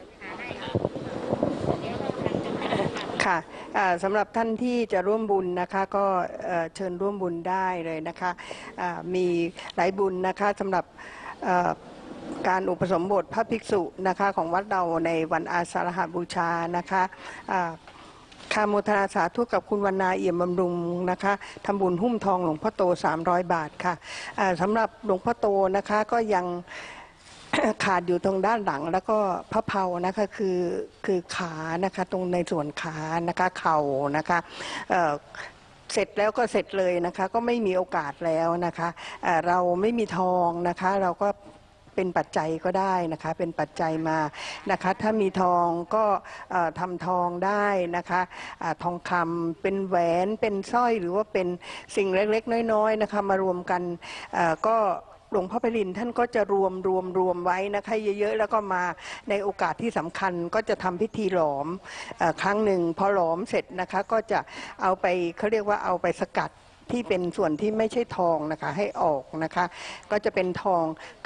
Speaker 4: ค่ะสำหรับท่านที่จะร่วมบุญนะคะก็เชิญร่วมบุญได้เลยนะคะมีหลายบุญนะคะสำหรับการอุปสมบทพระภิกษุนะคะของวัดเราในวันอาสาฬหบูชานะคะคาโมทนาสาธุกับคุณวรรณาเอี่ยมบำรุงนะคะทำบุญหุ้มทองหลวงพ่อโต300 บาทค่ะสำหรับหลวงพ่อโตนะคะก็ยังขาดอยู่ตรงด้านหลังแล้วก็พระเพานะคะคือขานะคะตรงในส่วนขานะคะเข่านะคะเสร็จแล้วก็เสร็จเลยนะคะก็ไม่มีโอกาสแล้วนะคะเราไม่มีทองนะคะเราก็เป็นปัจจัยก็ได้นะคะเป็นปัจจัยมานะคะถ้ามีทองก็ทำทองได้นะคะทองคำเป็นแหวนเป็นสร้อยหรือว่าเป็นสิ่งเล็กๆน้อยๆนะคะมารวมกันก็หลวงพ่อไพลินท่านก็จะรวมไว้นะคะเยอะๆแล้วก็มาในโอกาสที่สำคัญก็จะทำพิธีหลอมครั้งหนึ่งพอหลอมเสร็จนะคะก็จะเอาไปเขาเรียกว่าเอาไปสกัดที่เป็นส่วนที่ไม่ใช่ทองนะคะให้ออกนะคะก็จะเป็นทอง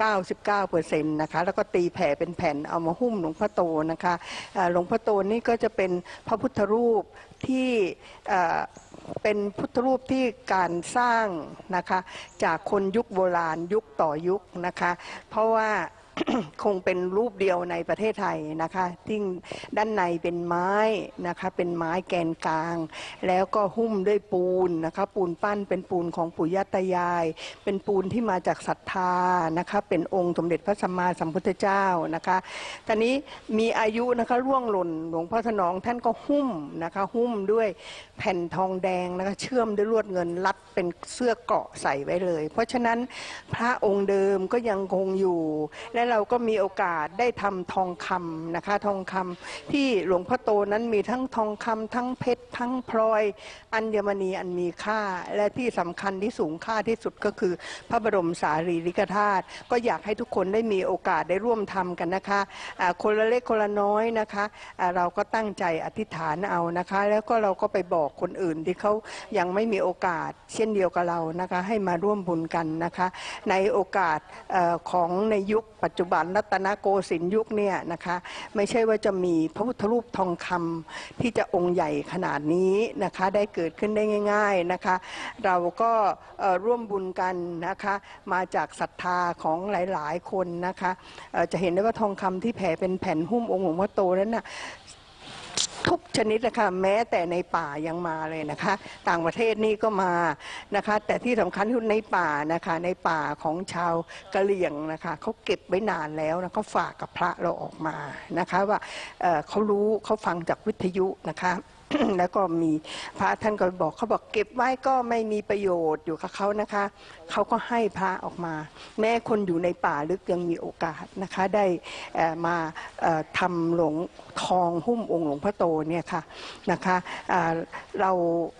Speaker 4: 99% นะคะแล้วก็ตีแผ่เป็นแผ่นเอามาหุ้มหลวงพ่อโตนะคะหลวงพ่อโตนี่ก็จะเป็นพระพุทธรูปที่เป็นพุทธรูปที่การสร้างนะคะจากคนยุคโบราณยุคต่อยุคนะคะเพราะว่า คงเป็นรูปเดียวในประเทศไทยนะคะที่ด้านในเป็นไม้นะคะเป็นไม้แกนกลางแล้วก็หุ้มด้วยปูนนะคะปูนปั้นเป็นปูนของปู่ย่าตายายเป็นปูนที่มาจากศรัทธานะคะเป็นองค์สมเด็จพระสัมมาสัมพุทธเจ้านะคะตอนนี้มีอายุนะคะร่วงหล่นหลวงพ่อถนอมท่านก็หุ้มนะคะหุ้มด้วยแผ่นทองแดงนะคะเชื่อมด้วยลวดเงินรัดเป็นเสื้อเกราะใส่ไว้เลยเพราะฉะนั้นพระองค์เดิมก็ยังคงอยู่และเราก็มีโอกาสได้ทำทองคำนะคะทองคำที่หลวงพ่อโตนั้นมีทั้งทองคำทั้งเพชรทั้งพลอยอัญมณีอันมีค่าและที่สำคัญที่สูงค่าที่สุดก็คือพระบรมสารีริกธาตุก็อยากให้ทุกคนได้มีโอกาสได้ร่วมทำกันนะคะคนละเล็กคนละน้อยนะคะเราก็ตั้งใจอธิษฐานเอานะคะแล้วก็เราก็ไปบอกคนอื่นที่เขายังไม่มีโอกาสเช่นเดียวกับเรานะคะให้มาร่วมบุญกันนะคะในโอกาสของในยุคปัจจุบันรัตนโกสินทร์ยุคเนี่ยนะคะไม่ใช่ว่าจะมีพระพุทธรูปทองคำที่จะองค์ใหญ่ขนาดนี้นะคะได้เกิดขึ้นได้ง่ายๆนะคะเราก็ร่วมบุญกันนะคะมาจากศรัทธาของหลายๆคนนะคะจะเห็นได้ว่าทองคำที่แผ่เป็นแผ่นหุ้มองค์หลวงพ่อโตนั้นน่ะทุกชนิดนะคะแม้แต่ในป่ายังมาเลยนะคะต่างประเทศนี่ก็มานะคะแต่ที่สำคัญคือในป่านะคะในป่าของชาวกะเหรี่ยงนะคะเขาเก็บไว้นานแล้วนะเขาฝากกับพระเราออกมานะคะว่าเขารู้เขาฟังจากวิทยุนะคะแล้วก็มีพระท่านก็บอกเขาบอกเก็บไว้ก็ไม่มีประโยชน์อยู่กับเขานะคะเขาก็ให้พระออกมาแม้คนอยู่ในป่าลึกยังมีโอกาสนะคะได้มาทำหลวงทองหุ้มองค์หลวงพ่อโตเนี่ยค่ะนะคะเรา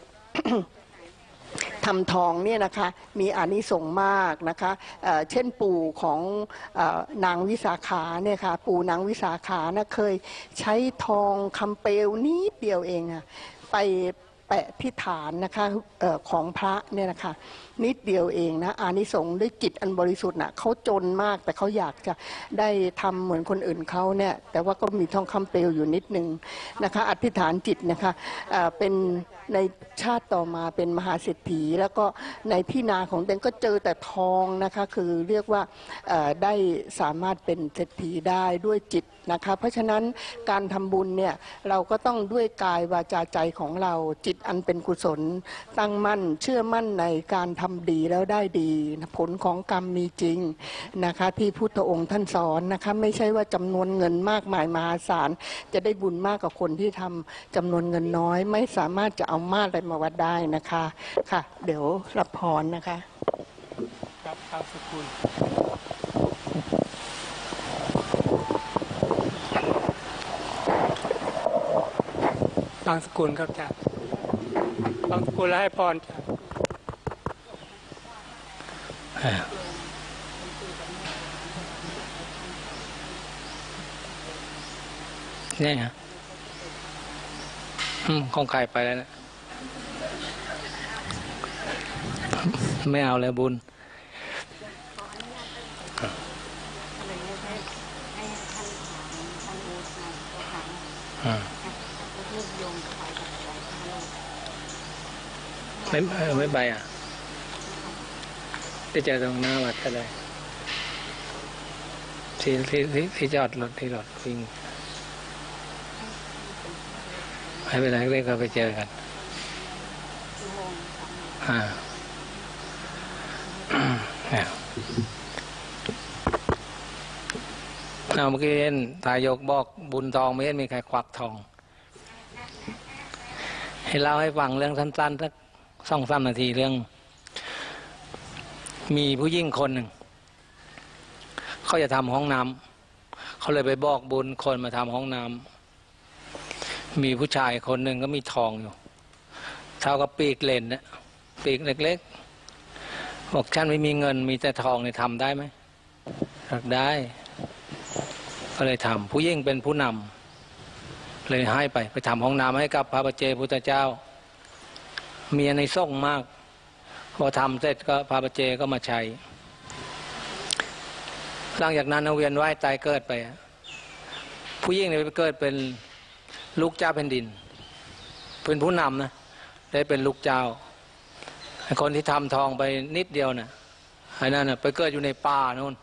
Speaker 4: ทำทองเนี่ยนะคะมีอานิสงส์มากนะคะเช่นปู่ของนางวิสาขาเนี่ยค่ะปู่นางวิสาขานะเคยใช้ทองคำเปลวนิดเดียวเองค่ะไปแปะที่ฐานนะคะของพระเนี่ยนะคะนิดเดียวเองนะอานิสงส์ด้วยจิตอันบริสุทธิ์น่ะเขาจนมากแต่เขาอยากจะได้ทำเหมือนคนอื่นเขาเนี่ยแต่ว่าก็มีทองคำเปลวอยู่นิดนึงนะคะอธิษฐานจิตนะคะเป็นในชาติต่อมาเป็นมหาเศรษฐีแล้วก็ในที่นาของตนก็เจอแต่ทองนะคะคือเรียกว่าได้สามารถเป็นเศรษฐีได้ด้วยจิตนะคะเพราะฉะนั้นการทำบุญเนี่ยเราก็ต้องด้วยกายวาจาใจของเราจิตอันเป็นกุศลตั้งมั่นเชื่อมั่นในการทำดีแล้วได้ดีผลของกรรมมีจริงนะคะที่พุทธองค์ท่านสอนนะคะไม่ใช่ว่าจำนวนเงินมากมายมหาศาลจะได้บุญมากกว่าคนที่ทำจำนวนเงินน้อยไม่สามารถจะเอามาตรอะไรมาวัดได้นะคะค่ะเดี๋ยวรับพรนะคะ
Speaker 2: ครับสกุลบางสกุลครับอาจารย์บางสกุลแล้วให้พรอาจารย์
Speaker 1: นี่ฮะของใครไปแล้วนะไม่เอาแล้วบุญไม่ไปอ่ะที่เจอตรงหน้าวัดก็เลยที่จอดรถที่รถวิ่งไม่เป็นไรเรียกเขาไปเจอกันเอาเมื่อกี้เห็นทายกบอกบุญทองไม่เห็นมีใครควักทองให้เล่าให้ฟังเรื่องสั้นๆสัก2-3 นาทีเรื่องมีผู้หญิงคนหนึ่งเขาจะทำห้องน้ำเขาเลยไปบอกบุญคนมาทำห้องน้ำมีผู้ชายคนหนึ่งก็มีทองอยู่เท่ากับปีกเลนนะปีกเล็กๆบอกฉันไม่มีเงินมีแต่ทองเนี่ยทำได้ไหมได้ก็เลยทำผู้ยิ่งเป็นผู้นำเลยให้ไปทำห้องน้ำให้กับพระปัจเจกพุทธเจ้าเมียในส่งมากพอทำเสร็จก็พระปัจเจกก็มาใช้หลังจากนั้นเวียนว่ายตายเกิดไปผู้ยิ่งเนี่ยไปเกิดเป็นลูกเจ้าแผ่นดินเป็นผู้นำนะได้เป็นลูกเจ้าคนที่ทำทองไปนิดเดียวนะไอ้นั่นนะไปเกิดอยู่ในป่าโน่น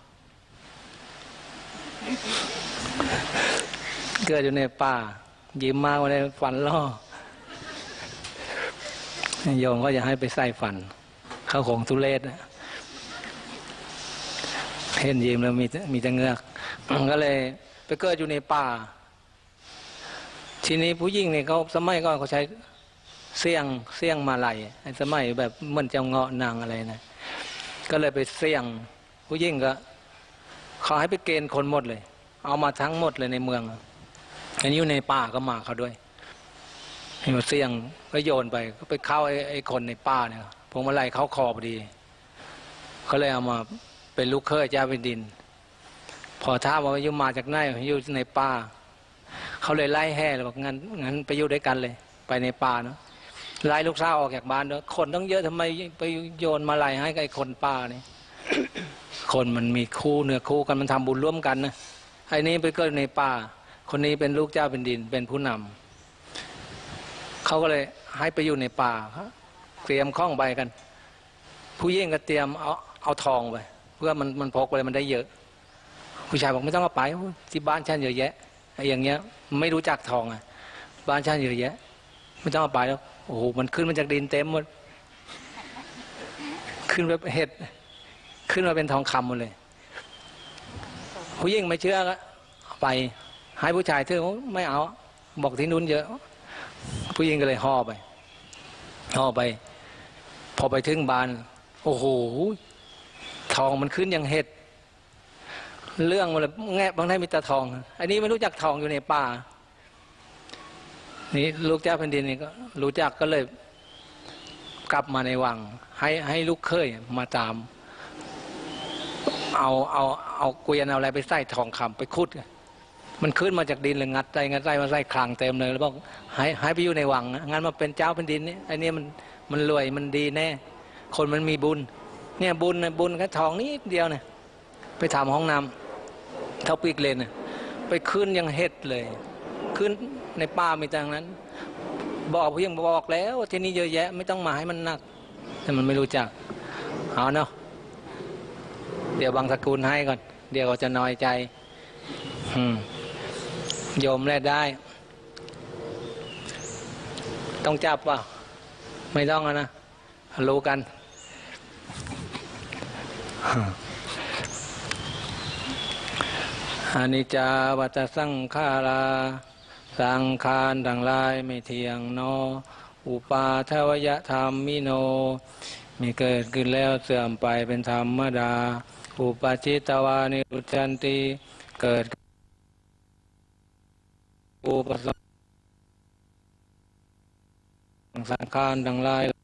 Speaker 1: เกิดอยู่ในป่ายิ้มมากว่าในฝันล่อโยมก็จะให้ไปใส่ฝันเข้าของทุเรศนะเห็นยิ้มแล้วมีแต่เงือกก็เลยไปเกิดอยู่ในป่าทีนี้ผู้หญิงเนี่ยเขาสมัยก่อนเขาใช้เสี่ยงมาลัยสมัยแบบเหมือนเจ้าเงาะนางอะไรนะก็เลยไปเสี่ยงผู้หญิงก็เขาให้ไปเกณฑ์คนหมดเลยเอามาทั้งหมดเลยในเมืองอันนี้อยู่ในป่าก็มาเขาด้วยให้มาเสี่ยงก็โยนไปก็ไปเข้าไอ้คนในป่าเนี่ยพวงมาลัยเขาคอพอดีเขาเลยเอามาเป็นลูกเคยเจ้าแผ่นดินพอท้าว่าอยู่มาจากไหนอยู่ในป่าเขาเลยไล่แห่เลยบอกงั้นไปอยู่ด้วยกันเลยไปในป่าเนาะไล่ลูกสาวออกจากบ้านเนาะคนต้องเยอะทำไมไปโยนมาลัยให้กับไอ้คนป่านี่ คนมันมีคู่เนื้อคู่กันมันทำบุญร่วมกันนะไอ้นี้ไปเกิดในป่าคนนี้เป็นลูกเจ้าแผ่นดินเป็นผู้นำเขาก็เลยให้ไปอยู่ในป่าเตรียมข้องไปกันผู้หญิงก็เตรียมเอาทองไปเพื่อมันพกไปมันได้เยอะผู้ชายบอกไม่ต้องเอาไปที่บ้านฉันเยอะแยะไอ้อย่างเงี้ยไม่รู้จักทองอ่ะบ้านฉันเยอะแยะไม่ต้องเอาไปแล้วโอ้โหมันขึ้นมาจากดินเต็มหมดขึ้นแบบเห็ดขึ้นมาเป็นทองคำหมดเลยผู้หญิงไม่เชื่อก็ไปให้ผู้ชายเธอไม่เอาบอกที่นู้นเยอะผู้หญิงก็เลยห่อไปพอไปถึงบ้านโอ้โหทองมันขึ้นอย่างเห็ดเรื่องมันเลยแงะบางท่านมีแต่ทองอันนี้ไม่รู้จักทองอยู่ในป่านี่ลูกเจ้าแผ่นดินนี่ก็รู้จักก็เลยกลับมาในวังให้ลูกเคยมาตามเอาเกวียนเอาอะไรไปใส่ทองคำไปขุดมันขึ้นมาจากดินเลยงัดใจมาใส่คลังเต็มเลยแล้วบอกให้ไปอยู่ในวังนะงั้นมาเป็นเจ้าแผ่นดินนี่ไอ้นี่มันรวยมันดีแน่คนมันมีบุญเนี่ยบุญแค่ทองนิดเดียวเนี่ยไปทำห้องน้ำเท่าปีกเลนไปขึ้นยังเห็ดเลยขึ้นในป่ามีแต่นั้นบอกพี่ยังบอกแล้วที่นี่เยอะแยะไม่ต้องมาให้มันหนักแต่มันไม่รู้จักเอาเนาะเดี๋ยวบางสกุลให้ก่อนเดี๋ยวเขาจะน้อยใจโยมแลกได้ต้องจับเปล่าไม่ต้องนะรู้กันอนิจจาวัฏสังขาราสังขารทั้งหลายไม่เที่ยงโนอุปาทวยธรรมมิโนมีเกิดขึ้นแล้วเสื่อมไปเป็นธรรมดาอุปาจิตวานิรุจจันติเกิดอุปสสังขารทั้งหลาย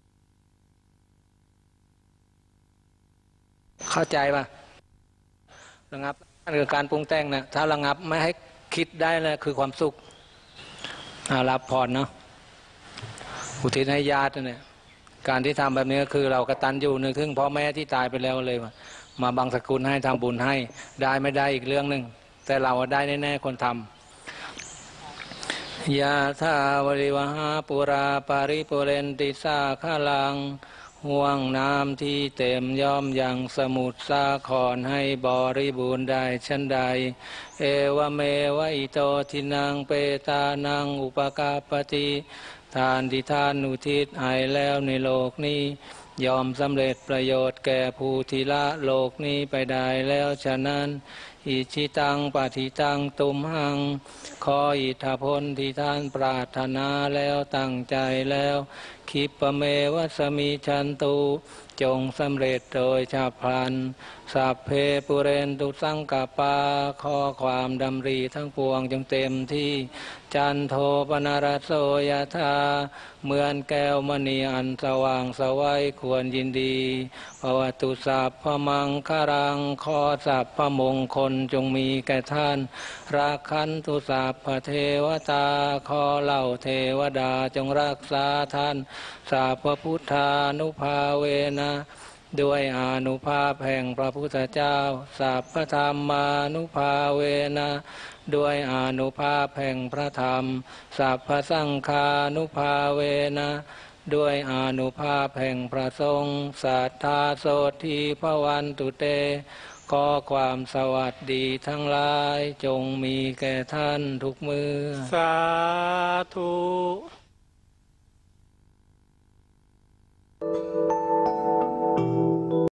Speaker 1: เข้าใจป่ะระงับนั่นคือการปรุงแต่งนะถ้าระงับไม่ให้คิดได้เลยคือความสุขรับพรเนาะอุทิศให้ญาติเนี่ยการที่ทำแบบนี้ก็คือเรากตัญญูนึกถึงพ่อแม่ที่ตายไปแล้วเลยมาบังสกุลให้ทำบุญให้ได้ไม่ได้อีกเรื่องหนึ่งแต่เราได้แน่ๆคนทำยะถาวริวหาปุราปาริปุเรนติสาคลังห่วงน้ำที่เต็มย่อมยังสมุทรสาครให้บริบูรณ์ได้ชั้นใดเอวเมวะอิโตทินังเปตานังอุปกาปติทานที่ท่านอุทิศให้แล้วในโลกนี้ยอมสำเร็จประโยชน์แก่ผู้ที่ละโลกนี้ไปได้แล้วฉะนั้นอิชิตังปฏิตังตุมหังขออิทธผลที่ท่านปรารถนาแล้วตั้งใจแล้วคิปเมวัสมิชันตุจงสำเร็จโดยฉับพลันสัพเพปุเรนตุสังกปาขอความดำริทั้งปวงจงเต็มที่จันโทปนรสโสยธาเหมือนแก้วมณีอันสว่างสวัยควรยินดีภวตุสัพพมังคารังขอสัพพมงคลจงมีแก่ท่านราคันตุสัพพเทวตาขอเหล่าเทวดาจงรักษาท่านสัพพพุทธานุภาเวนะด้วยอานุภาพแห่งพระพุทธเจ้าสัพพธรรมานุภาเวนะด้วยอานุภาพแห่งพระธรรมสัพพสังฆานุภาเวนะด้วยอานุภาพแห่งพระสงฆ์สัทธาโสธีภวันตุเตขอความสวัสดีทั้งหลายจงมีแก่ท่านทุกมือ
Speaker 2: สาธุ